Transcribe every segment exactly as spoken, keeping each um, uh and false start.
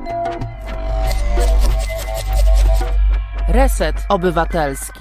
Reset Obywatelski.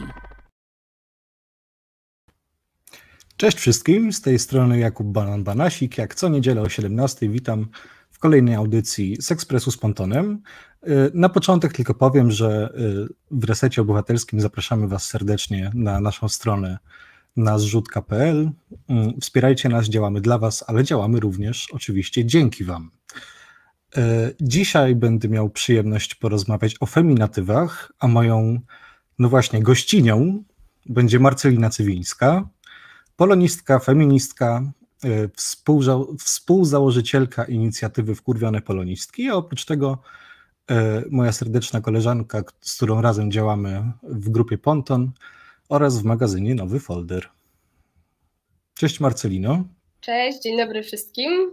Cześć wszystkim, z tej strony Jakub Banan-Banasik. Jak co niedzielę o siedemnastej witam w kolejnej audycji z Ekspresu z Pontonem. Na początek tylko powiem, że w Resecie Obywatelskim zapraszamy Was serdecznie na naszą stronę na zrzut kropka pe el. Wspierajcie nas, działamy dla Was, ale działamy również oczywiście dzięki Wam. Dzisiaj będę miał przyjemność porozmawiać o feminatywach, a moją, no właśnie, gościnią będzie Marcelina Cywińska, polonistka, feministka, współza- współzałożycielka inicjatywy Wkurwione Polonistki, a oprócz tego moja serdeczna koleżanka, z którą razem działamy w grupie Ponton oraz w magazynie Nowy Folder. Cześć Marcelino. Cześć, dzień dobry wszystkim.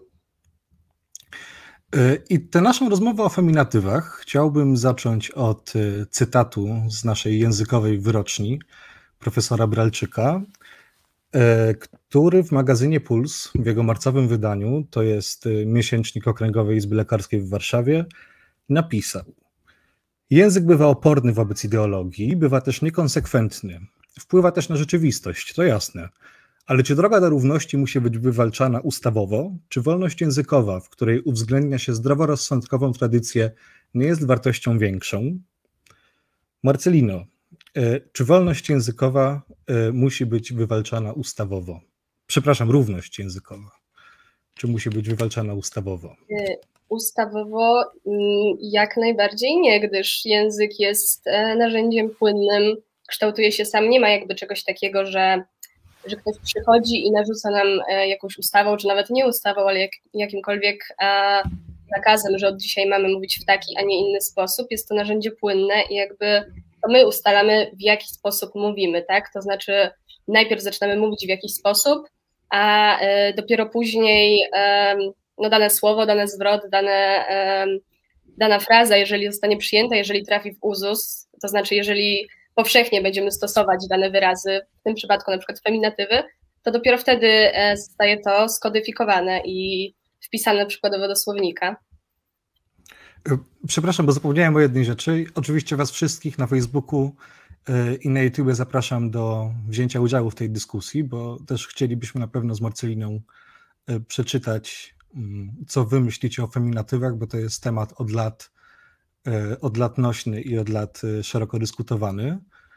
I tę naszą rozmowę o feminatywach chciałbym zacząć od cytatu z naszej językowej wyroczni profesora Bralczyka, który w magazynie Puls w jego marcowym wydaniu, to jest miesięcznik Okręgowej Izby Lekarskiej w Warszawie, napisał: język bywa oporny wobec ideologii, bywa też niekonsekwentny, wpływa też na rzeczywistość, to jasne. Ale czy droga do równości musi być wywalczana ustawowo, czy wolność językowa, w której uwzględnia się zdroworozsądkową tradycję, nie jest wartością większą? Marcelino, czy wolność językowa musi być wywalczana ustawowo? Przepraszam, równość językowa. Czy musi być wywalczana ustawowo? Ustawowo jak najbardziej nie, gdyż język jest narzędziem płynnym, kształtuje się sam, nie ma jakby czegoś takiego, że że ktoś przychodzi i narzuca nam jakąś ustawą, czy nawet nie ustawą, ale jak, jakimkolwiek a, nakazem, że od dzisiaj mamy mówić w taki, a nie inny sposób. Jest to narzędzie płynne i jakby to my ustalamy, w jaki sposób mówimy, tak? To znaczy najpierw zaczynamy mówić w jakiś sposób, a e, dopiero później e, no, dane słowo, dany zwrot, dane, e, dana fraza, jeżeli zostanie przyjęta, jeżeli trafi w uzus, to znaczy jeżeli powszechnie będziemy stosować dane wyrazy, w tym przypadku na przykład feminatywy, to dopiero wtedy zostaje to skodyfikowane i wpisane przykładowo do słownika. Przepraszam, bo zapomniałem o jednej rzeczy. Oczywiście Was wszystkich na Facebooku i na YouTubie zapraszam do wzięcia udziału w tej dyskusji, bo też chcielibyśmy na pewno z Marceliną przeczytać, co Wy myślicie o feminatywach, bo to jest temat od lat od lat nośny i od lat szeroko dyskutowany.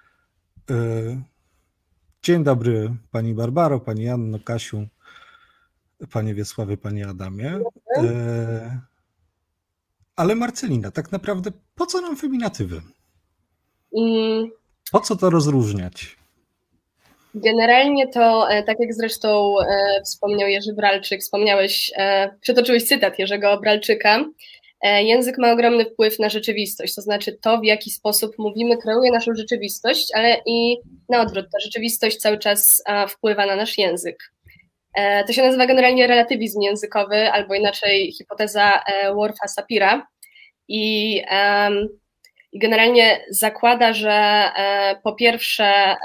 Dzień dobry Pani Barbaro, Pani Anno, Kasiu, Panie Wiesławie, Panie Adamie. Ale Marcelina, tak naprawdę po co nam feminatywy? Po co to rozróżniać? Generalnie to, tak jak zresztą wspomniał Jerzy Bralczyk, wspomniałeś, przytoczyłeś cytat Jerzego Bralczyka, język ma ogromny wpływ na rzeczywistość, to znaczy to, w jaki sposób mówimy, kreuje naszą rzeczywistość, ale i na odwrót, ta rzeczywistość cały czas wpływa na nasz język. To się nazywa generalnie relatywizm językowy, albo inaczej hipoteza Worfa Sapira i, i generalnie zakłada, że po pierwsze,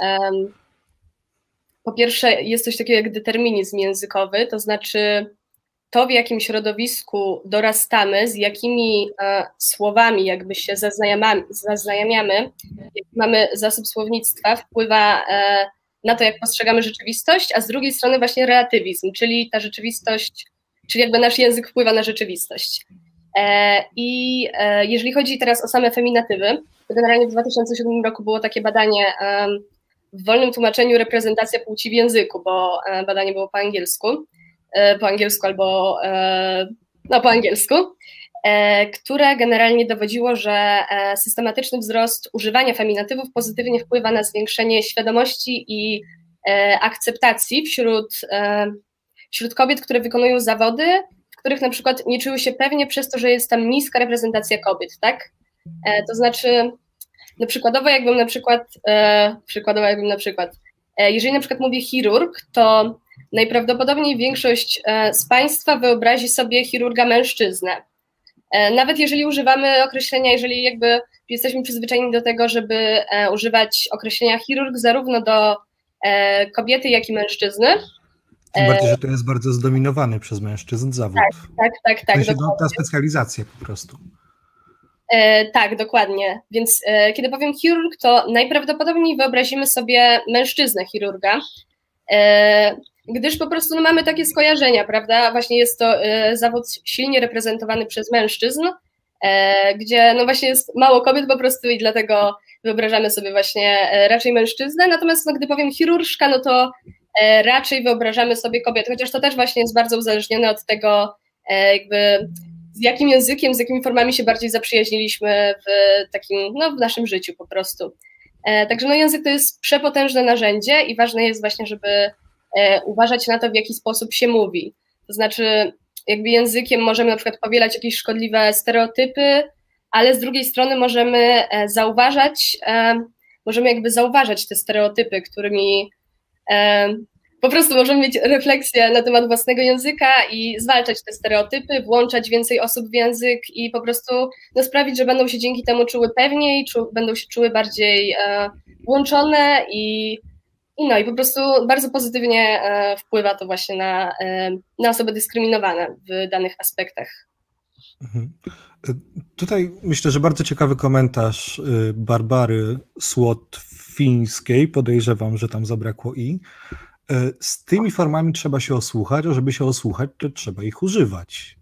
po pierwsze jest coś takiego jak determinizm językowy, to znaczy to, w jakim środowisku dorastamy, z jakimi e, słowami jakby się zaznajamiamy, jaki mamy zasób słownictwa, wpływa e, na to, jak postrzegamy rzeczywistość, a z drugiej strony właśnie relatywizm, czyli ta rzeczywistość, czyli jakby nasz język wpływa na rzeczywistość. E, I e, jeżeli chodzi teraz o same feminatywy, to generalnie w dwa tysiące siódmym roku było takie badanie e, w wolnym tłumaczeniu reprezentacja płci w języku, bo e, badanie było po angielsku, po angielsku albo no, po angielsku, które generalnie dowodziło, że systematyczny wzrost używania feminatywów pozytywnie wpływa na zwiększenie świadomości i akceptacji wśród, wśród kobiet, które wykonują zawody, w których na przykład nie czuły się pewnie przez to, że jest tam niska reprezentacja kobiet, tak? To znaczy, no przykładowo jakbym na przykład, przykładowo jakbym na przykład, jeżeli na przykład mówię chirurg, to najprawdopodobniej większość z Państwa wyobrazi sobie chirurga mężczyznę. Nawet jeżeli używamy określenia, jeżeli jakby jesteśmy przyzwyczajeni do tego, żeby używać określenia chirurg zarówno do kobiety, jak i mężczyzny. Tym bardziej, że to jest bardzo zdominowany przez mężczyzn zawód. Tak, tak, tak. tak to jest ta specjalizacja po prostu. E, tak, dokładnie. Więc e, kiedy powiem chirurg, to najprawdopodobniej wyobrazimy sobie mężczyznę chirurga, e, gdyż po prostu no, mamy takie skojarzenia, prawda? Właśnie jest to e, zawód silnie reprezentowany przez mężczyzn, e, gdzie no właśnie jest mało kobiet po prostu i dlatego wyobrażamy sobie właśnie e, raczej mężczyznę. Natomiast no, gdy powiem chirurżka, no to e, raczej wyobrażamy sobie kobiet, chociaż to też właśnie jest bardzo uzależnione od tego, e, jakby z jakim językiem, z jakimi formami się bardziej zaprzyjaźniliśmy w takim, no w naszym życiu po prostu. E, także no język to jest przepotężne narzędzie i ważne jest właśnie, żeby e, uważać na to, w jaki sposób się mówi. To znaczy jakby językiem możemy na przykład powielać jakieś szkodliwe stereotypy, ale z drugiej strony możemy e, zauważać, e, możemy jakby zauważać te stereotypy, którymi e, po prostu możemy mieć refleksję na temat własnego języka i zwalczać te stereotypy, włączać więcej osób w język i po prostu no, sprawić, że będą się dzięki temu czuły pewniej, czu, będą się czuły bardziej e, włączone i, i no i po prostu bardzo pozytywnie e, wpływa to właśnie na, e, na osoby dyskryminowane w danych aspektach. Mhm. Tutaj myślę, że bardzo ciekawy komentarz Barbary Słotwińskiej, podejrzewam, że tam zabrakło i. Z tymi formami trzeba się osłuchać, a żeby się osłuchać, to trzeba ich używać.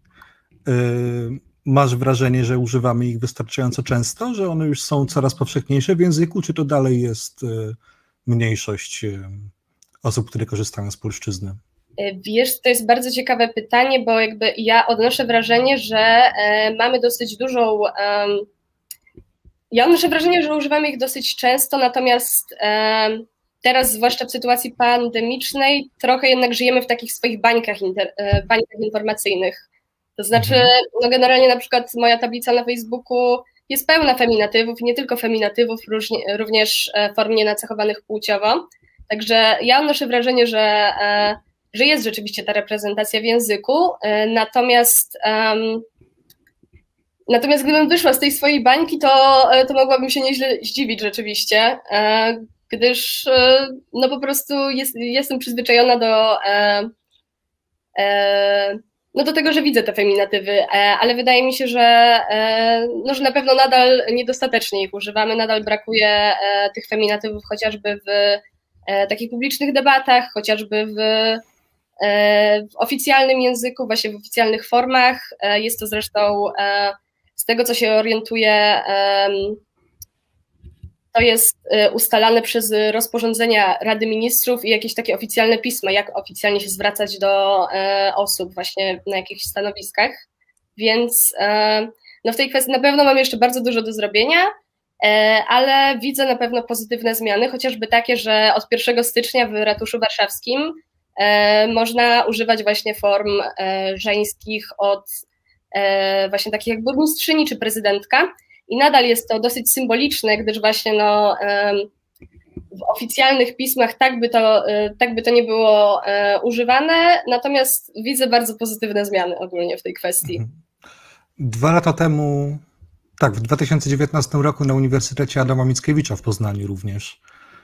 Masz wrażenie, że używamy ich wystarczająco często, że one już są coraz powszechniejsze w języku, czy to dalej jest mniejszość osób, które korzystają z polszczyzny? Wiesz, to jest bardzo ciekawe pytanie, bo jakby ja odnoszę wrażenie, że mamy dosyć dużą... Um, ja odnoszę wrażenie, że używamy ich dosyć często, natomiast um, teraz, zwłaszcza w sytuacji pandemicznej, trochę jednak żyjemy w takich swoich bańkach, inter, bańkach informacyjnych. To znaczy, no generalnie na przykład moja tablica na Facebooku jest pełna feminatywów i nie tylko feminatywów, różnie, również form nienacechowanych płciowo. Także ja odnoszę wrażenie, że, że jest rzeczywiście ta reprezentacja w języku, natomiast, um, natomiast gdybym wyszła z tej swojej bańki, to, to mogłabym się nieźle zdziwić rzeczywiście, gdyż no po prostu jest, jestem przyzwyczajona do, e, e, no do tego, że widzę te feminatywy, e, ale wydaje mi się, że, e, no, że na pewno nadal niedostatecznie ich używamy, nadal brakuje e, tych feminatywów chociażby w e, takich publicznych debatach, chociażby w, e, w oficjalnym języku, właśnie w oficjalnych formach. E, jest to zresztą e, z tego, co się orientuję, e, to jest ustalane przez rozporządzenia Rady Ministrów i jakieś takie oficjalne pisma, jak oficjalnie się zwracać do e, osób właśnie na jakichś stanowiskach, więc e, no w tej kwestii na pewno mam jeszcze bardzo dużo do zrobienia, e, ale widzę na pewno pozytywne zmiany, chociażby takie, że od pierwszego stycznia w ratuszu warszawskim e, można używać właśnie form e, żeńskich od e, właśnie takich jak burmistrzyni czy prezydentka. I nadal jest to dosyć symboliczne, gdyż właśnie no, w oficjalnych pismach tak by to, tak by to nie było używane, natomiast widzę bardzo pozytywne zmiany ogólnie w tej kwestii. Dwa lata temu, tak, w dwa tysiące dziewiętnastym roku na Uniwersytecie Adama Mickiewicza w Poznaniu również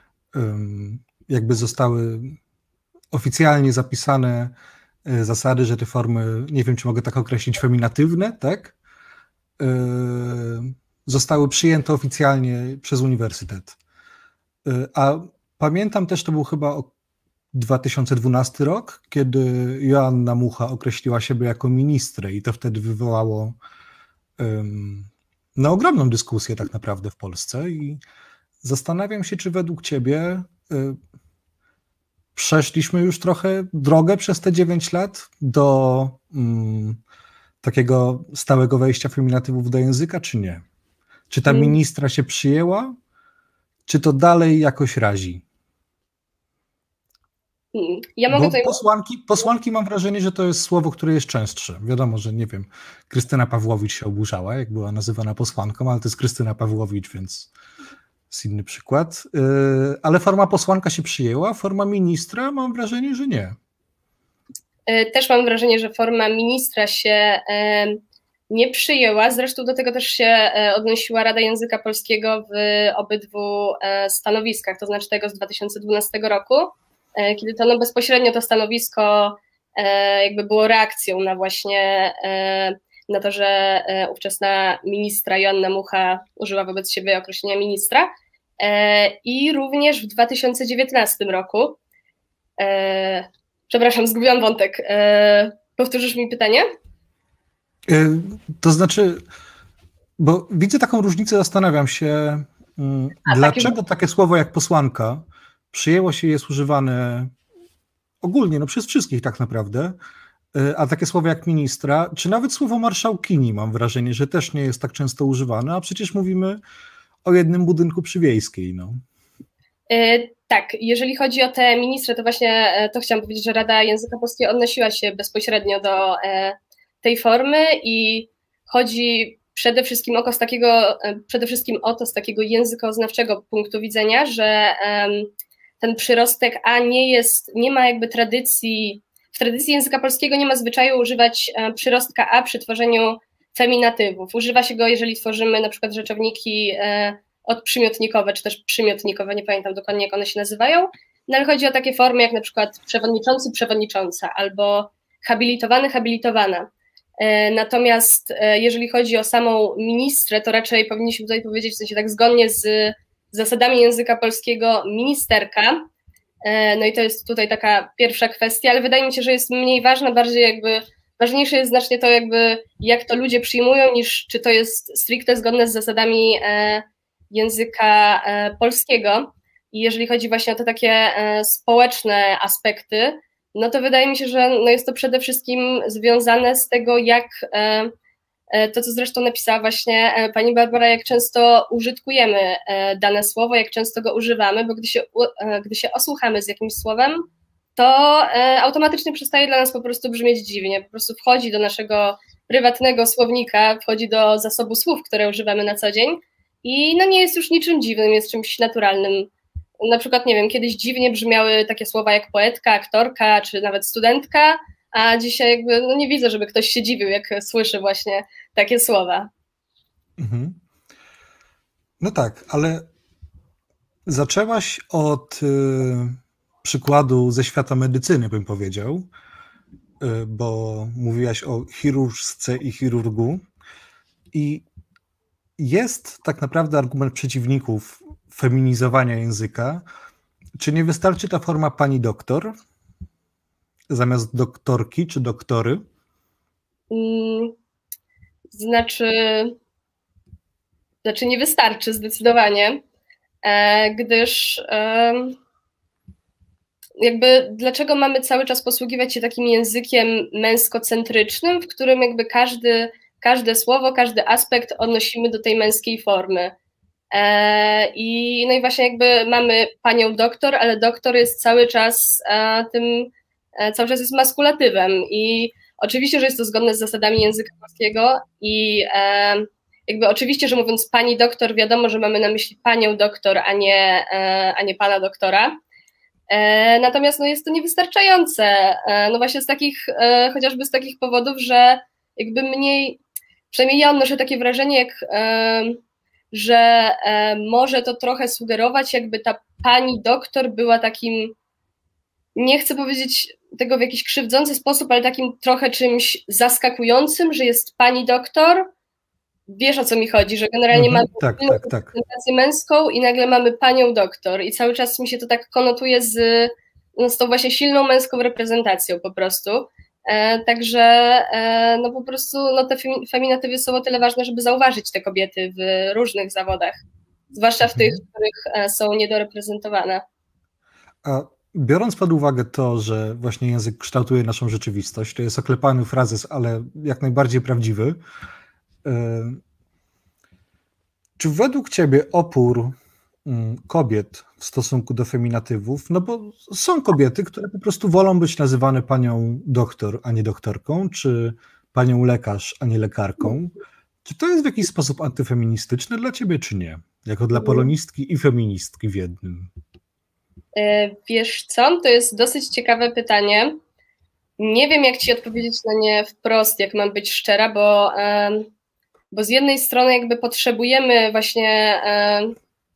jakby zostały oficjalnie zapisane zasady, że te formy, nie wiem, czy mogę tak określić, feminatywne, tak? Zostały przyjęte oficjalnie przez uniwersytet. A pamiętam też, to był chyba dwa tysiące dwunasty rok, kiedy Joanna Mucha określiła siebie jako ministrę i to wtedy wywołało um, no, ogromną dyskusję tak naprawdę w Polsce i zastanawiam się, czy według ciebie y, przeszliśmy już trochę drogę przez te dziewięć lat do um, takiego stałego wejścia feminatywów do języka, czy nie? Czy ta ministra się przyjęła, czy to dalej jakoś razi? Ja mogę Bo tutaj... posłanki, posłanki mam wrażenie, że to jest słowo, które jest częstsze. Wiadomo, że nie wiem, Krystyna Pawłowicz się oburzała, jak była nazywana posłanką, ale to jest Krystyna Pawłowicz, więc jest inny przykład. Ale forma posłanka się przyjęła, forma ministra mam wrażenie, że nie. Też mam wrażenie, że forma ministra się nie przyjęła. Zresztą do tego też się odnosiła Rada Języka Polskiego w obydwu stanowiskach, to znaczy tego z dwa tysiące dwunastego roku, kiedy to no bezpośrednio to stanowisko jakby było reakcją na właśnie na to, że ówczesna ministra Joanna Mucha użyła wobec siebie określenia ministra. I również w dwa tysiące dziewiętnastym roku, przepraszam, zgubiłam wątek, powtórzysz mi pytanie? To znaczy, bo widzę taką różnicę, zastanawiam się, A, dlaczego takie... takie słowo jak posłanka przyjęło się, jest używane ogólnie, no przez wszystkich tak naprawdę, a takie słowo jak ministra, czy nawet słowo marszałkini, mam wrażenie, że też nie jest tak często używane, a przecież mówimy o jednym budynku przy Wiejskiej. No. Yy, tak, jeżeli chodzi o te ministry, to właśnie to chciałam powiedzieć, że Rada Języka Polskiego odnosiła się bezpośrednio do e, tej formy i chodzi przede wszystkim, oko z takiego, przede wszystkim o to z takiego językoznawczego punktu widzenia, że e, ten przyrostek a nie jest, nie ma jakby tradycji, w tradycji języka polskiego nie ma zwyczaju używać e, przyrostka a przy tworzeniu feminatywów. Używa się go, jeżeli tworzymy na przykład rzeczowniki e, odprzymiotnikowe, czy też przymiotnikowe, nie pamiętam dokładnie, jak one się nazywają, no ale chodzi o takie formy jak na przykład przewodniczący, przewodnicząca, albo habilitowany, habilitowana. E, natomiast e, jeżeli chodzi o samą ministrę, to raczej powinniśmy tutaj powiedzieć, w sensie tak zgodnie z zasadami języka polskiego, ministerka. E, no i to jest tutaj taka pierwsza kwestia, ale wydaje mi się, że jest mniej ważna, bardziej jakby ważniejsze jest znacznie to, jakby jak to ludzie przyjmują, niż czy to jest stricte zgodne z zasadami e, języka e, polskiego. I jeżeli chodzi właśnie o te takie e, społeczne aspekty, no to wydaje mi się, że no jest to przede wszystkim związane z tego, jak e, e, to, co zresztą napisała właśnie e, pani Barbara, jak często użytkujemy e, dane słowo, jak często go używamy, bo gdy się, e, gdy się osłuchamy z jakimś słowem, to e, automatycznie przestaje dla nas po prostu brzmieć dziwnie, po prostu wchodzi do naszego prywatnego słownika, wchodzi do zasobu słów, które używamy na co dzień i no nie jest już niczym dziwnym, jest czymś naturalnym. Na przykład, nie wiem, kiedyś dziwnie brzmiały takie słowa jak poetka, aktorka, czy nawet studentka, a dzisiaj jakby no nie widzę, żeby ktoś się dziwił, jak słyszy właśnie takie słowa. Mhm. No tak, ale zaczęłaś od y, przykładu ze świata medycyny, bym powiedział, y, bo mówiłaś o chirurżce i chirurgu i jest tak naprawdę argument przeciwników feminizowania języka. Czy nie wystarczy ta forma pani doktor zamiast doktorki czy doktory? Hmm, znaczy, znaczy nie wystarczy zdecydowanie, e, gdyż e, jakby dlaczego mamy cały czas posługiwać się takim językiem męskocentrycznym, w którym jakby każdy, każde słowo, każdy aspekt odnosimy do tej męskiej formy. I, no i właśnie jakby mamy panią doktor, ale doktor jest cały czas e, tym, e, cały czas jest maskulatywem i oczywiście, że jest to zgodne z zasadami języka polskiego i e, jakby oczywiście, że mówiąc pani doktor, wiadomo, że mamy na myśli panią doktor, a nie, e, a nie pana doktora. E, natomiast no jest to niewystarczające, e, no właśnie z takich, e, chociażby z takich powodów, że jakby mniej, przynajmniej ja odnoszę takie wrażenie, jak e, że e, może to trochę sugerować, jakby ta pani doktor była takim, nie chcę powiedzieć tego w jakiś krzywdzący sposób, ale takim trochę czymś zaskakującym, że jest pani doktor. Wiesz, o co mi chodzi, że generalnie mm-hmm, mamy tak, tak, tak. reprezentację męską i nagle mamy panią doktor i cały czas mi się to tak konotuje z, no, z tą właśnie silną męską reprezentacją po prostu. E, także e, no po prostu no te feminatywy są o tyle ważne, żeby zauważyć te kobiety w różnych zawodach, zwłaszcza w tych, w których e, są niedoreprezentowane. A biorąc pod uwagę to, że właśnie język kształtuje naszą rzeczywistość, to jest oklepany frazes, ale jak najbardziej prawdziwy, e, czy według ciebie opór kobiet w stosunku do feminatywów, no bo są kobiety, które po prostu wolą być nazywane panią doktor, a nie doktorką, czy panią lekarz, a nie lekarką. Czy to jest w jakiś sposób antyfeministyczne dla ciebie, czy nie? Jako dla polonistki i feministki w jednym. Wiesz co, to jest dosyć ciekawe pytanie. Nie wiem, jak ci odpowiedzieć na nie wprost, jak mam być szczera, bo, bo z jednej strony jakby potrzebujemy właśnie...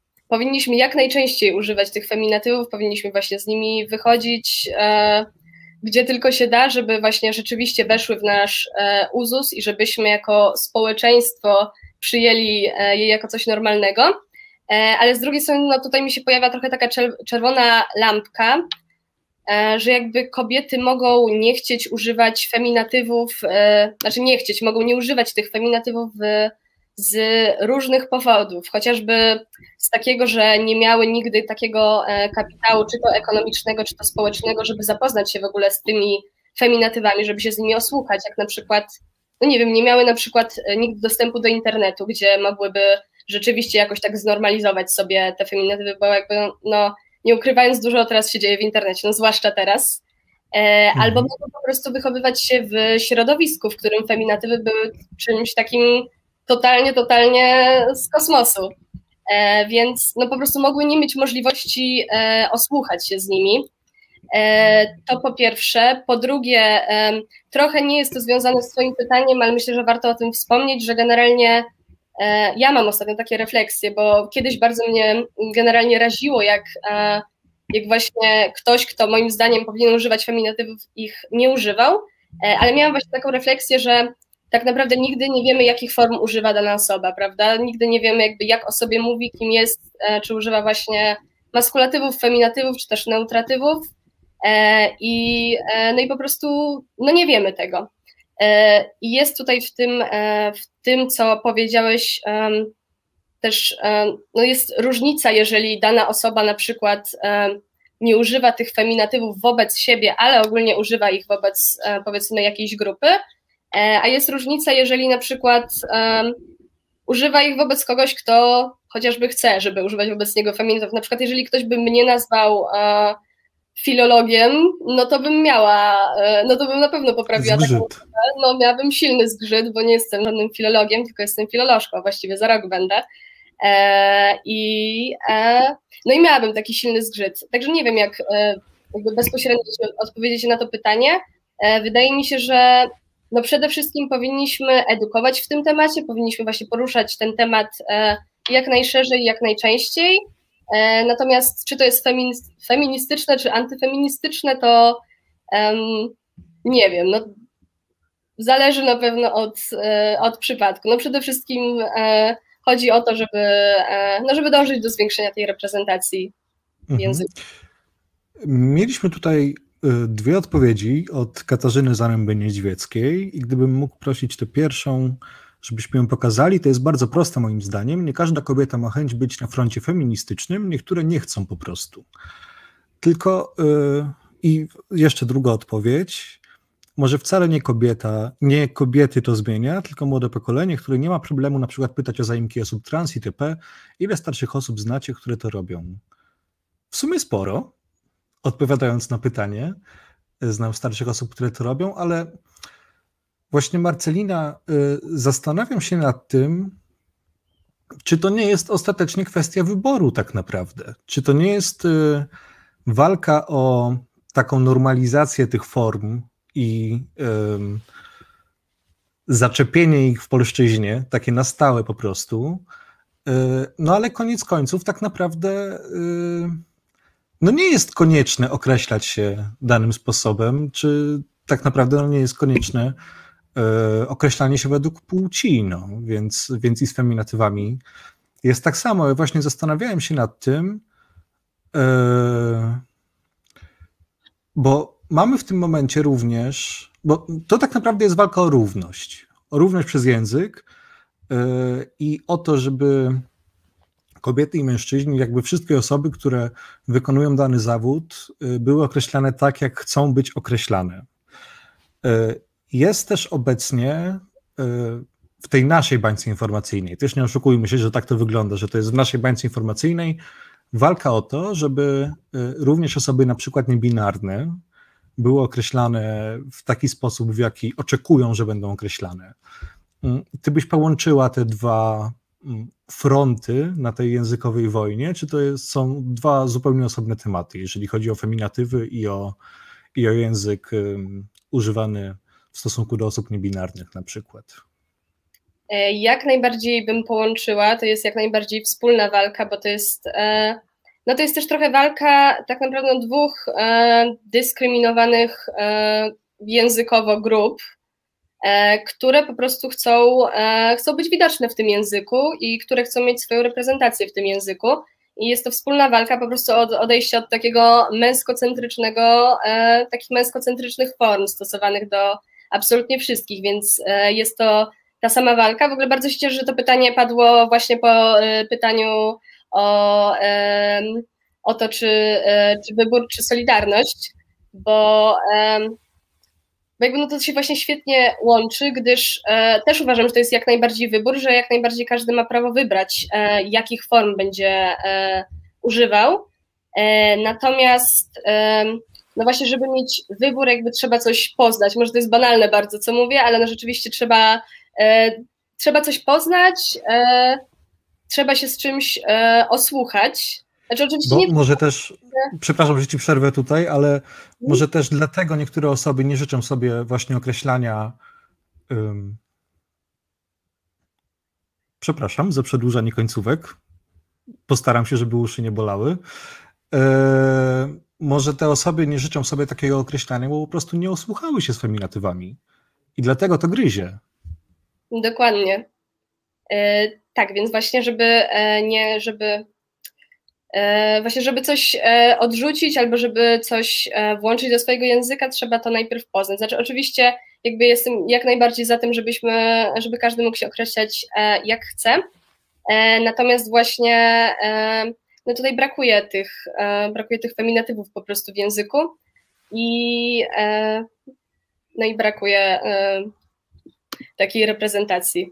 Powinniśmy jak najczęściej używać tych feminatywów, powinniśmy właśnie z nimi wychodzić, e, gdzie tylko się da, żeby właśnie rzeczywiście weszły w nasz uzus i żebyśmy jako społeczeństwo przyjęli je jako coś normalnego. Ale z drugiej strony no tutaj mi się pojawia trochę taka czerwona lampka, że jakby kobiety mogą nie chcieć używać feminatywów, znaczy nie chcieć, mogą nie używać tych feminatywów z różnych powodów, chociażby z takiego, że nie miały nigdy takiego kapitału, czy to ekonomicznego, czy to społecznego, żeby zapoznać się w ogóle z tymi feminatywami, żeby się z nimi osłuchać, jak na przykład, no nie wiem, nie miały na przykład nigdy dostępu do internetu, gdzie mogłyby rzeczywiście jakoś tak znormalizować sobie te feminatywy, bo jakby, no, nie ukrywając, dużo teraz się dzieje w internecie, no zwłaszcza teraz, e, mhm. albo mogą po prostu wychowywać się w środowisku, w którym feminatywy były czymś takim totalnie, totalnie z kosmosu, e, więc no po prostu mogły nie mieć możliwości e, osłuchać się z nimi. E, to po pierwsze. Po drugie, e, trochę nie jest to związane z twoim pytaniem, ale myślę, że warto o tym wspomnieć, że generalnie ja mam ostatnio takie refleksje, bo kiedyś bardzo mnie generalnie raziło, jak, jak właśnie ktoś, kto moim zdaniem powinien używać feminatywów, ich nie używał, ale miałam właśnie taką refleksję, że tak naprawdę nigdy nie wiemy, jakich form używa dana osoba, prawda? Nigdy nie wiemy, jakby jak o sobie mówi, kim jest, czy używa właśnie maskulatywów, feminatywów, czy też neutratywów i, no i po prostu no nie wiemy tego. I jest tutaj w tym, w tym, co powiedziałeś, też no jest różnica, jeżeli dana osoba na przykład nie używa tych feminatywów wobec siebie, ale ogólnie używa ich wobec, powiedzmy, jakiejś grupy, a jest różnica, jeżeli na przykład używa ich wobec kogoś, kto chociażby chce, żeby używać wobec niego feminatywów. Na przykład jeżeli ktoś by mnie nazwał filologiem, no to bym miała, no to bym na pewno poprawiła zgrzyt. taką osobę. No miałabym silny zgrzyt, bo nie jestem żadnym filologiem, tylko jestem filolożką, właściwie za rok będę. E, i, e, no i miałabym taki silny zgrzyt. Także nie wiem, jak e, jakby bezpośrednio odpowiedzieć na to pytanie. E, wydaje mi się, że no przede wszystkim powinniśmy edukować w tym temacie, powinniśmy właśnie poruszać ten temat e, jak najszerzej, jak najczęściej. Natomiast czy to jest feministyczne, czy antyfeministyczne, to um, nie wiem, no, zależy na pewno od, od przypadku. No przede wszystkim e, chodzi o to, żeby, e, no, żeby dążyć do zwiększenia tej reprezentacji w języku. Mieliśmy tutaj dwie odpowiedzi od Katarzyny Zaręby-Niedźwieckiej i gdybym mógł prosić tę pierwszą, żebyśmy ją pokazali, to jest bardzo proste moim zdaniem. Nie każda kobieta ma chęć być na froncie feministycznym, niektóre nie chcą po prostu. Tylko yy, i jeszcze druga odpowiedź, może wcale nie kobieta, nie kobiety to zmienia, tylko młode pokolenie, które nie ma problemu na przykład pytać o zaimki osób trans itp. Ile starszych osób znacie, które to robią? W sumie sporo, odpowiadając na pytanie, znam starszych osób, które to robią, ale właśnie Marcelina, zastanawiam się nad tym, czy to nie jest ostatecznie kwestia wyboru tak naprawdę. Czy to nie jest walka o taką normalizację tych form i um, zaczepienie ich w polszczyźnie, takie na stałe po prostu. No ale koniec końców tak naprawdę no nie jest konieczne określać się danym sposobem, czy tak naprawdę no nie jest konieczne określanie się według płci, no, więc, więc i z feminatywami jest tak samo. Ja właśnie zastanawiałem się nad tym, bo mamy w tym momencie również, bo to tak naprawdę jest walka o równość, o równość przez język i o to, żeby kobiety i mężczyźni, jakby wszystkie osoby, które wykonują dany zawód, były określane tak, jak chcą być określane. Jest też obecnie w tej naszej bańce informacyjnej, też nie oszukujmy się, że tak to wygląda, że to jest w naszej bańce informacyjnej walka o to, żeby również osoby na przykład niebinarne były określane w taki sposób, w jaki oczekują, że będą określane. Ty byś połączyła te dwa fronty na tej językowej wojnie, czy to jest, są dwa zupełnie osobne tematy, jeżeli chodzi o feminatywy i o, i o język um, używany w stosunku do osób niebinarnych na przykład? Jak najbardziej bym połączyła, to jest jak najbardziej wspólna walka, bo to jest no to jest też trochę walka tak naprawdę dwóch e, dyskryminowanych e, językowo grup, e, które po prostu chcą, e, chcą być widoczne w tym języku i które chcą mieć swoją reprezentację w tym języku. I jest to wspólna walka po prostu od odejścia od takiego męskocentrycznego, e, takich męskocentrycznych form stosowanych do absolutnie wszystkich, więc e, jest to ta sama walka. W ogóle bardzo się cieszę, że to pytanie padło właśnie po e, pytaniu o, e, o to, czy, e, czy wybór, czy solidarność, bo, e, bo jakby no to się właśnie świetnie łączy, gdyż e, też uważam, że to jest jak najbardziej wybór, że jak najbardziej każdy ma prawo wybrać, e, jakich form będzie e, używał. E, natomiast e, no właśnie, żeby mieć wybór, jakby trzeba coś poznać. Może to jest banalne bardzo, co mówię, ale no rzeczywiście trzeba, e, trzeba coś poznać, e, trzeba się z czymś e, osłuchać. Znaczy, oczywiście Bo nie... może też, przepraszam, że ci przerwę tutaj, ale może też dlatego niektóre osoby nie życzą sobie właśnie określania, um, przepraszam za przedłużanie końcówek, postaram się, żeby uszy nie bolały. E, może te osoby nie życzą sobie takiego określania, bo po prostu nie osłuchały się z feminatywami i dlatego to gryzie. Dokładnie. E, tak, więc właśnie, żeby e, nie, żeby E, właśnie, żeby coś e, odrzucić albo żeby coś e, włączyć do swojego języka, trzeba to najpierw poznać. Znaczy oczywiście jakby jestem jak najbardziej za tym, żebyśmy, żeby każdy mógł się określać e, jak chce, e, natomiast właśnie e, no tutaj brakuje tych, e, brakuje tych feminatywów po prostu w języku i e, no i brakuje e, takiej reprezentacji.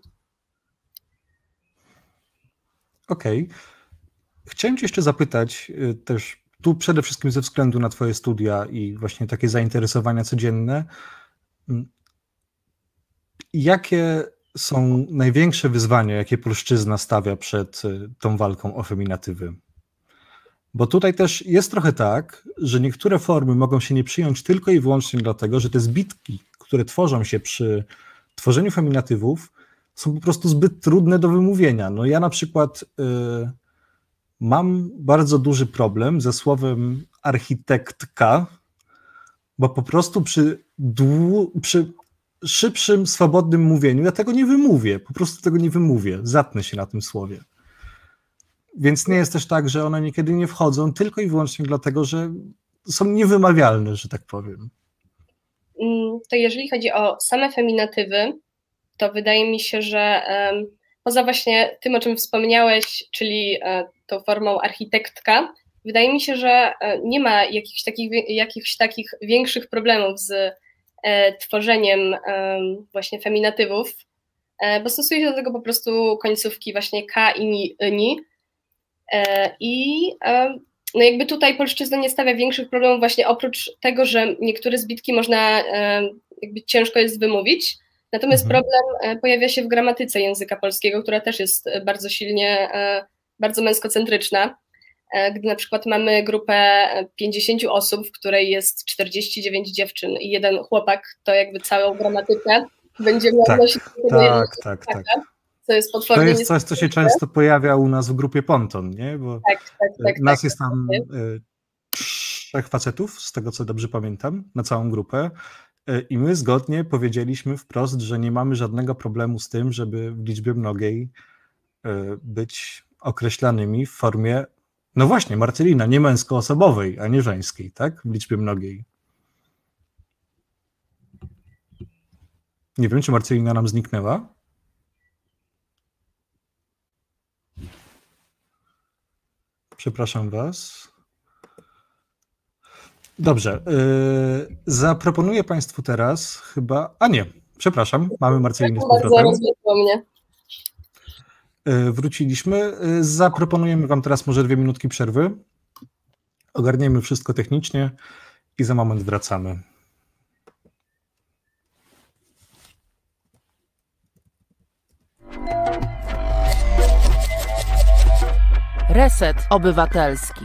Okej. Okay. Chciałem cię jeszcze zapytać też tu przede wszystkim ze względu na twoje studia i właśnie takie zainteresowania codzienne, jakie są największe wyzwania, jakie polszczyzna stawia przed tą walką o feminatywy? Bo tutaj też jest trochę tak, że niektóre formy mogą się nie przyjąć tylko i wyłącznie dlatego, że te zbitki, które tworzą się przy tworzeniu feminatywów, są po prostu zbyt trudne do wymówienia. No ja na przykład y, mam bardzo duży problem ze słowem architektka, bo po prostu przy, dłu, przy szybszym, swobodnym mówieniu ja tego nie wymówię, po prostu tego nie wymówię, zatnę się na tym słowie. Więc nie jest też tak, że one niekiedy nie wchodzą tylko i wyłącznie dlatego, że są niewymawialne, że tak powiem. To jeżeli chodzi o same feminatywy, to wydaje mi się, że um, poza właśnie tym, o czym wspomniałeś, czyli um, tą formą architektka, wydaje mi się, że um, nie ma jakichś takich, jakichś takich większych problemów z um, tworzeniem um, właśnie feminatywów, um, bo stosuje się do tego po prostu końcówki właśnie ka i ni, ni. I no jakby tutaj polszczyzna nie stawia większych problemów właśnie oprócz tego, że niektóre zbitki można jakby ciężko jest wymówić, natomiast mhm. problem pojawia się w gramatyce języka polskiego, która też jest bardzo silnie, bardzo męskocentryczna. Gdy na przykład mamy grupę pięćdziesięciu osób, w której jest czterdzieści dziewięć dziewczyn i jeden chłopak, to jakby całą gramatykę będzie miał tak, nosić tak, tak, tak. To jest, to jest coś, co się często pojawia u nas w grupie Ponton, nie? Bo tak, tak, tak, nas tak, jest tam y, trzech facetów, z tego co dobrze pamiętam, na całą grupę y, i my zgodnie powiedzieliśmy wprost, że nie mamy żadnego problemu z tym, żeby w liczbie mnogiej y, być określanymi w formie, no właśnie, Marcelina, nie męskoosobowej, a nie żeńskiej, tak? W liczbie mnogiej. Nie wiem, czy Marcelina nam zniknęła? Przepraszam was. Dobrze. Yy, zaproponuję Państwu teraz chyba... A nie, przepraszam, mamy Marcelinę z powrotem. Yy, wróciliśmy. Yy, zaproponujemy Wam teraz może dwie minutki przerwy. Ogarniemy wszystko technicznie i za moment wracamy. Reset Obywatelski.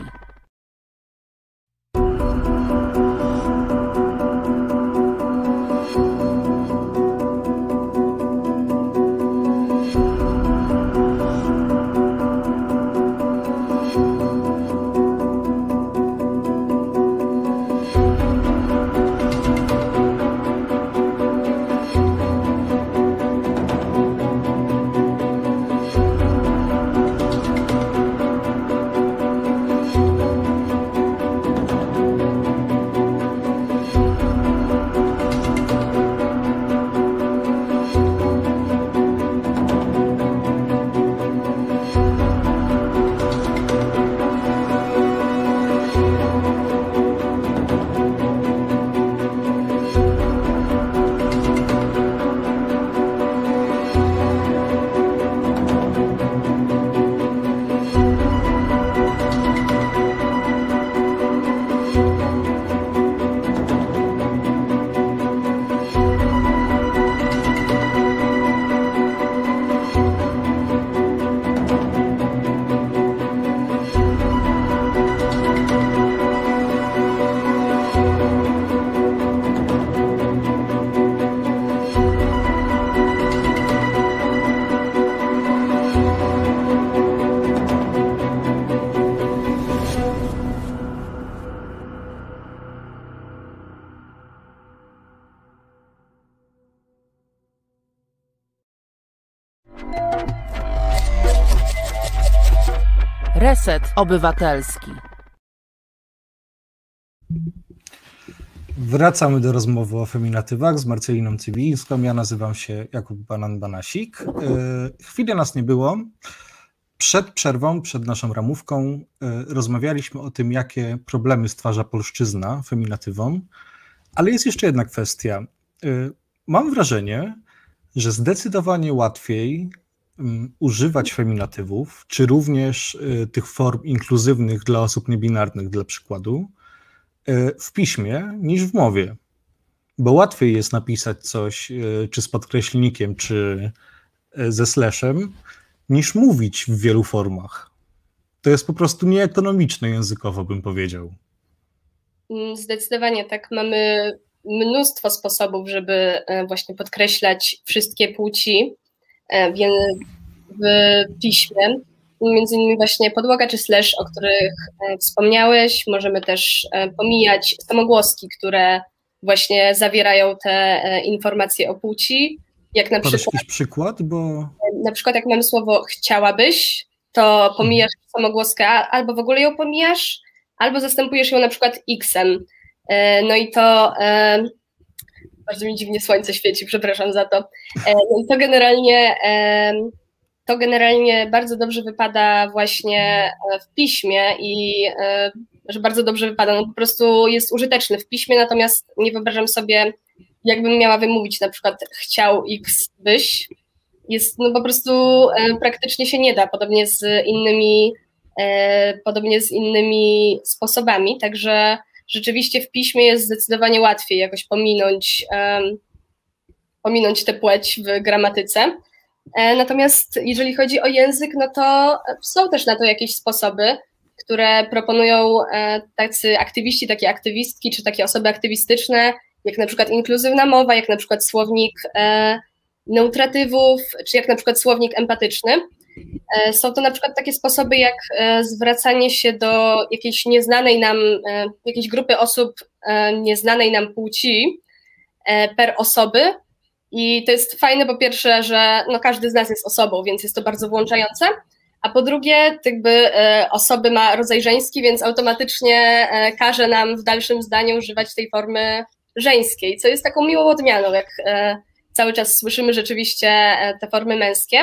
Reset Obywatelski. Wracamy do rozmowy o feminatywach z Marceliną Cywińską. Ja nazywam się Jakub Banan-Banasik. Chwilę nas nie było. Przed przerwą, przed naszą ramówką rozmawialiśmy o tym, jakie problemy stwarza polszczyzna feminatywom, ale jest jeszcze jedna kwestia. Mam wrażenie, że zdecydowanie łatwiej używać feminatywów, czy również tych form inkluzywnych dla osób niebinarnych, dla przykładu, w piśmie niż w mowie. Bo łatwiej jest napisać coś, czy z podkreślnikiem, czy ze slashem, niż mówić w wielu formach. To jest po prostu nieekonomiczne językowo, bym powiedział. Zdecydowanie tak. Mamy mnóstwo sposobów, żeby właśnie podkreślać wszystkie płci w piśmie. Między innymi właśnie podłoga czy slash, o których wspomniałeś. Możemy też pomijać samogłoski, które właśnie zawierają te informacje o płci. Jak na Podasz przykład, jakiś przykład? Bo... na przykład jak mamy słowo chciałabyś, to pomijasz samogłoskę, albo w ogóle ją pomijasz, albo zastępujesz ją na przykład X-em. No i to... Bardzo mi dziwnie słońce świeci, przepraszam za to. No i to generalnie... To generalnie bardzo dobrze wypada właśnie w piśmie i że bardzo dobrze wypada, no po prostu jest użyteczny w piśmie, natomiast nie wyobrażam sobie, jakbym miała wymówić na przykład chciał X byś, jest no po prostu praktycznie się nie da, podobnie z innymi, podobnie z innymi sposobami, także rzeczywiście w piśmie jest zdecydowanie łatwiej jakoś pominąć, pominąć tę płeć w gramatyce. Natomiast jeżeli chodzi o język, no to są też na to jakieś sposoby, które proponują tacy aktywiści, takie aktywistki, czy takie osoby aktywistyczne, jak na przykład inkluzywna mowa, jak na przykład słownik neutratywów, czy jak na przykład słownik empatyczny. Są to na przykład takie sposoby jak zwracanie się do jakiejś nieznanej nam, jakiejś grupy osób nieznanej nam płci per osoby. I to jest fajne po pierwsze, że no każdy z nas jest osobą, więc jest to bardzo włączające, a po drugie jakby e, osoby ma rodzaj żeński, więc automatycznie e, każe nam w dalszym zdaniu używać tej formy żeńskiej, co jest taką miłą odmianą, jak e, cały czas słyszymy rzeczywiście e, te formy męskie.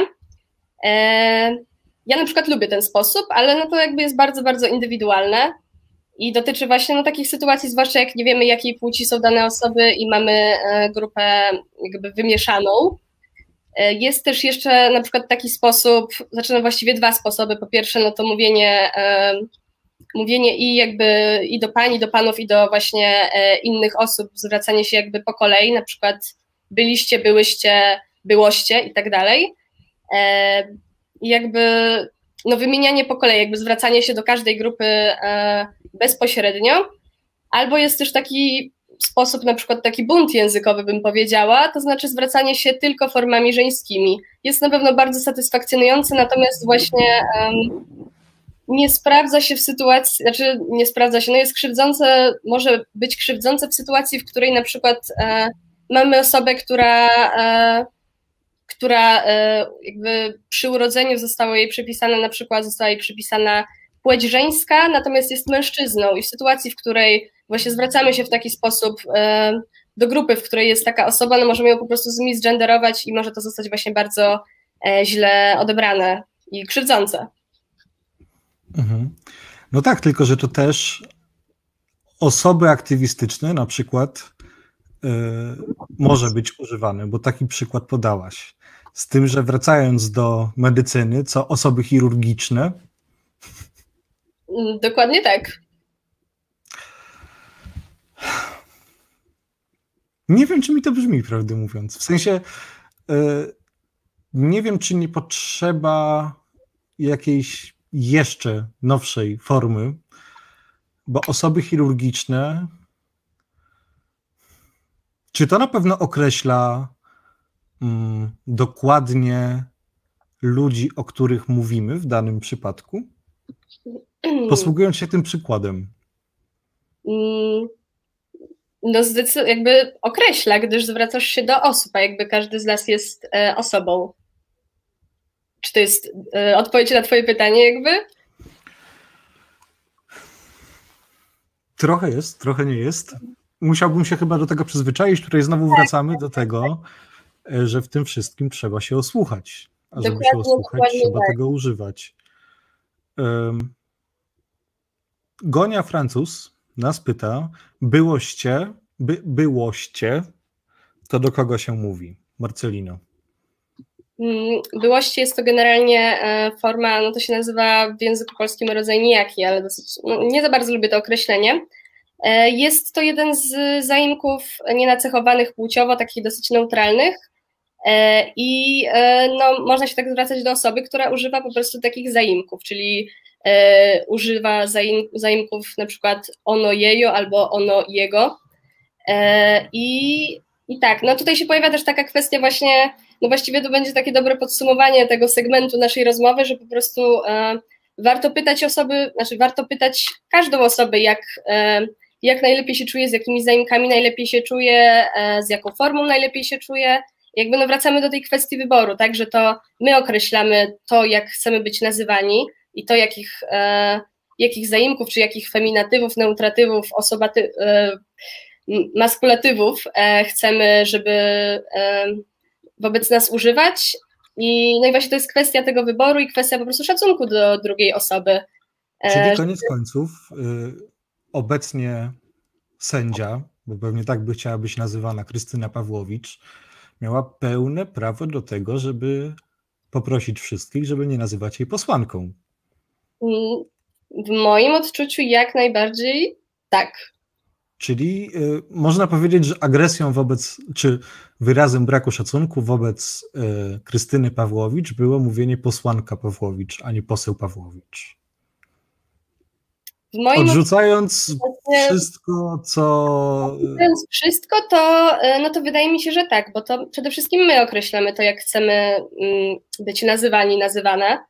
E, ja na przykład lubię ten sposób, ale no to jakby jest bardzo, bardzo indywidualne. I dotyczy właśnie no, takich sytuacji, zwłaszcza jak nie wiemy, jakiej płci są dane osoby i mamy e, grupę jakby wymieszaną. E, jest też jeszcze na przykład taki sposób, znaczy no właściwie dwa sposoby. Po pierwsze, no to mówienie, e, mówienie i jakby i do pań, i do panów, i do właśnie e, innych osób, zwracanie się jakby po kolei, na przykład byliście, byłyście, byłoście i tak dalej. E, jakby no wymienianie po kolei, jakby zwracanie się do każdej grupy e, bezpośrednio, albo jest też taki sposób, na przykład taki bunt językowy bym powiedziała, to znaczy zwracanie się tylko formami żeńskimi. Jest na pewno bardzo satysfakcjonujące, natomiast właśnie um, nie sprawdza się w sytuacji, znaczy nie sprawdza się, no jest krzywdzące, może być krzywdzące w sytuacji, w której na przykład e, mamy osobę, która e, która e, jakby przy urodzeniu zostało jej przypisane, na przykład została jej przypisana płeć żeńska, natomiast jest mężczyzną i w sytuacji, w której właśnie zwracamy się w taki sposób e, do grupy, w której jest taka osoba, no możemy ją po prostu zmisgenderować i może to zostać właśnie bardzo e, źle odebrane i krzywdzące. Mhm. No tak, tylko że to też osoby aktywistyczne na przykład y, może być używane, bo taki przykład podałaś. Z tym, że wracając do medycyny, co osoby chirurgiczne. Dokładnie tak. Nie wiem, czy mi to brzmi, prawdę mówiąc. W sensie y, nie wiem, czy nie potrzeba jakiejś jeszcze nowszej formy, bo osoby chirurgiczne, czy to na pewno określa mm, dokładnie ludzi, o których mówimy w danym przypadku? Posługując się tym przykładem. No zdecydowanie jakby określa, gdyż zwracasz się do osób, a jakby każdy z nas jest e, osobą. Czy to jest e, odpowiedź na twoje pytanie jakby? Trochę jest, trochę nie jest. Musiałbym się chyba do tego przyzwyczaić. Tutaj znowu wracamy do tego, że w tym wszystkim trzeba się osłuchać. A żeby Dokładnie, się osłuchać, dokładnie trzeba tak. tego używać. Um, Gonia Francuz nas pyta, byłoście, by, byłoście, to do kogo się mówi? Marcelino. Byłości jest to generalnie forma, no to się nazywa w języku polskim rodzaj nijaki, ale dosyć, no nie za bardzo lubię to określenie. Jest to jeden z zaimków nienacechowanych płciowo, takich dosyć neutralnych i no, można się tak zwracać do osoby, która używa po prostu takich zaimków, czyli używa zaim, zaimków na przykład ono jejo albo ono jego i, i tak, no tutaj się pojawia też taka kwestia właśnie, no właściwie to będzie takie dobre podsumowanie tego segmentu naszej rozmowy, że po prostu e, warto pytać osoby, znaczy warto pytać każdą osobę, jak, e, jak najlepiej się czuje, z jakimi zaimkami najlepiej się czuje, e, z jaką formą najlepiej się czuje. Jakby no wracamy do tej kwestii wyboru, tak, że to my określamy to, jak chcemy być nazywani i to, jakich, e, jakich zaimków, czy jakich feminatywów, neutratywów, osobaty, e, maskulatywów e, chcemy, żeby e, wobec nas używać i, no i właśnie to jest kwestia tego wyboru i kwestia po prostu szacunku do drugiej osoby. Czyli koniec końców y, obecnie sędzia, bo pewnie tak by chciała być nazywana Krystyna Pawłowicz, miała pełne prawo do tego, żeby poprosić wszystkich, żeby nie nazywać jej posłanką. W moim odczuciu jak najbardziej tak. Czyli y, można powiedzieć, że agresją wobec, czy wyrazem braku szacunku wobec y, Krystyny Pawłowicz było mówienie posłanka Pawłowicz, a nie poseł Pawłowicz. W moim Odrzucając odczuciu, wszystko, co... Odrzucając wszystko, to, no to wydaje mi się, że tak, bo to przede wszystkim my określamy to, jak chcemy być nazywani, nazywane.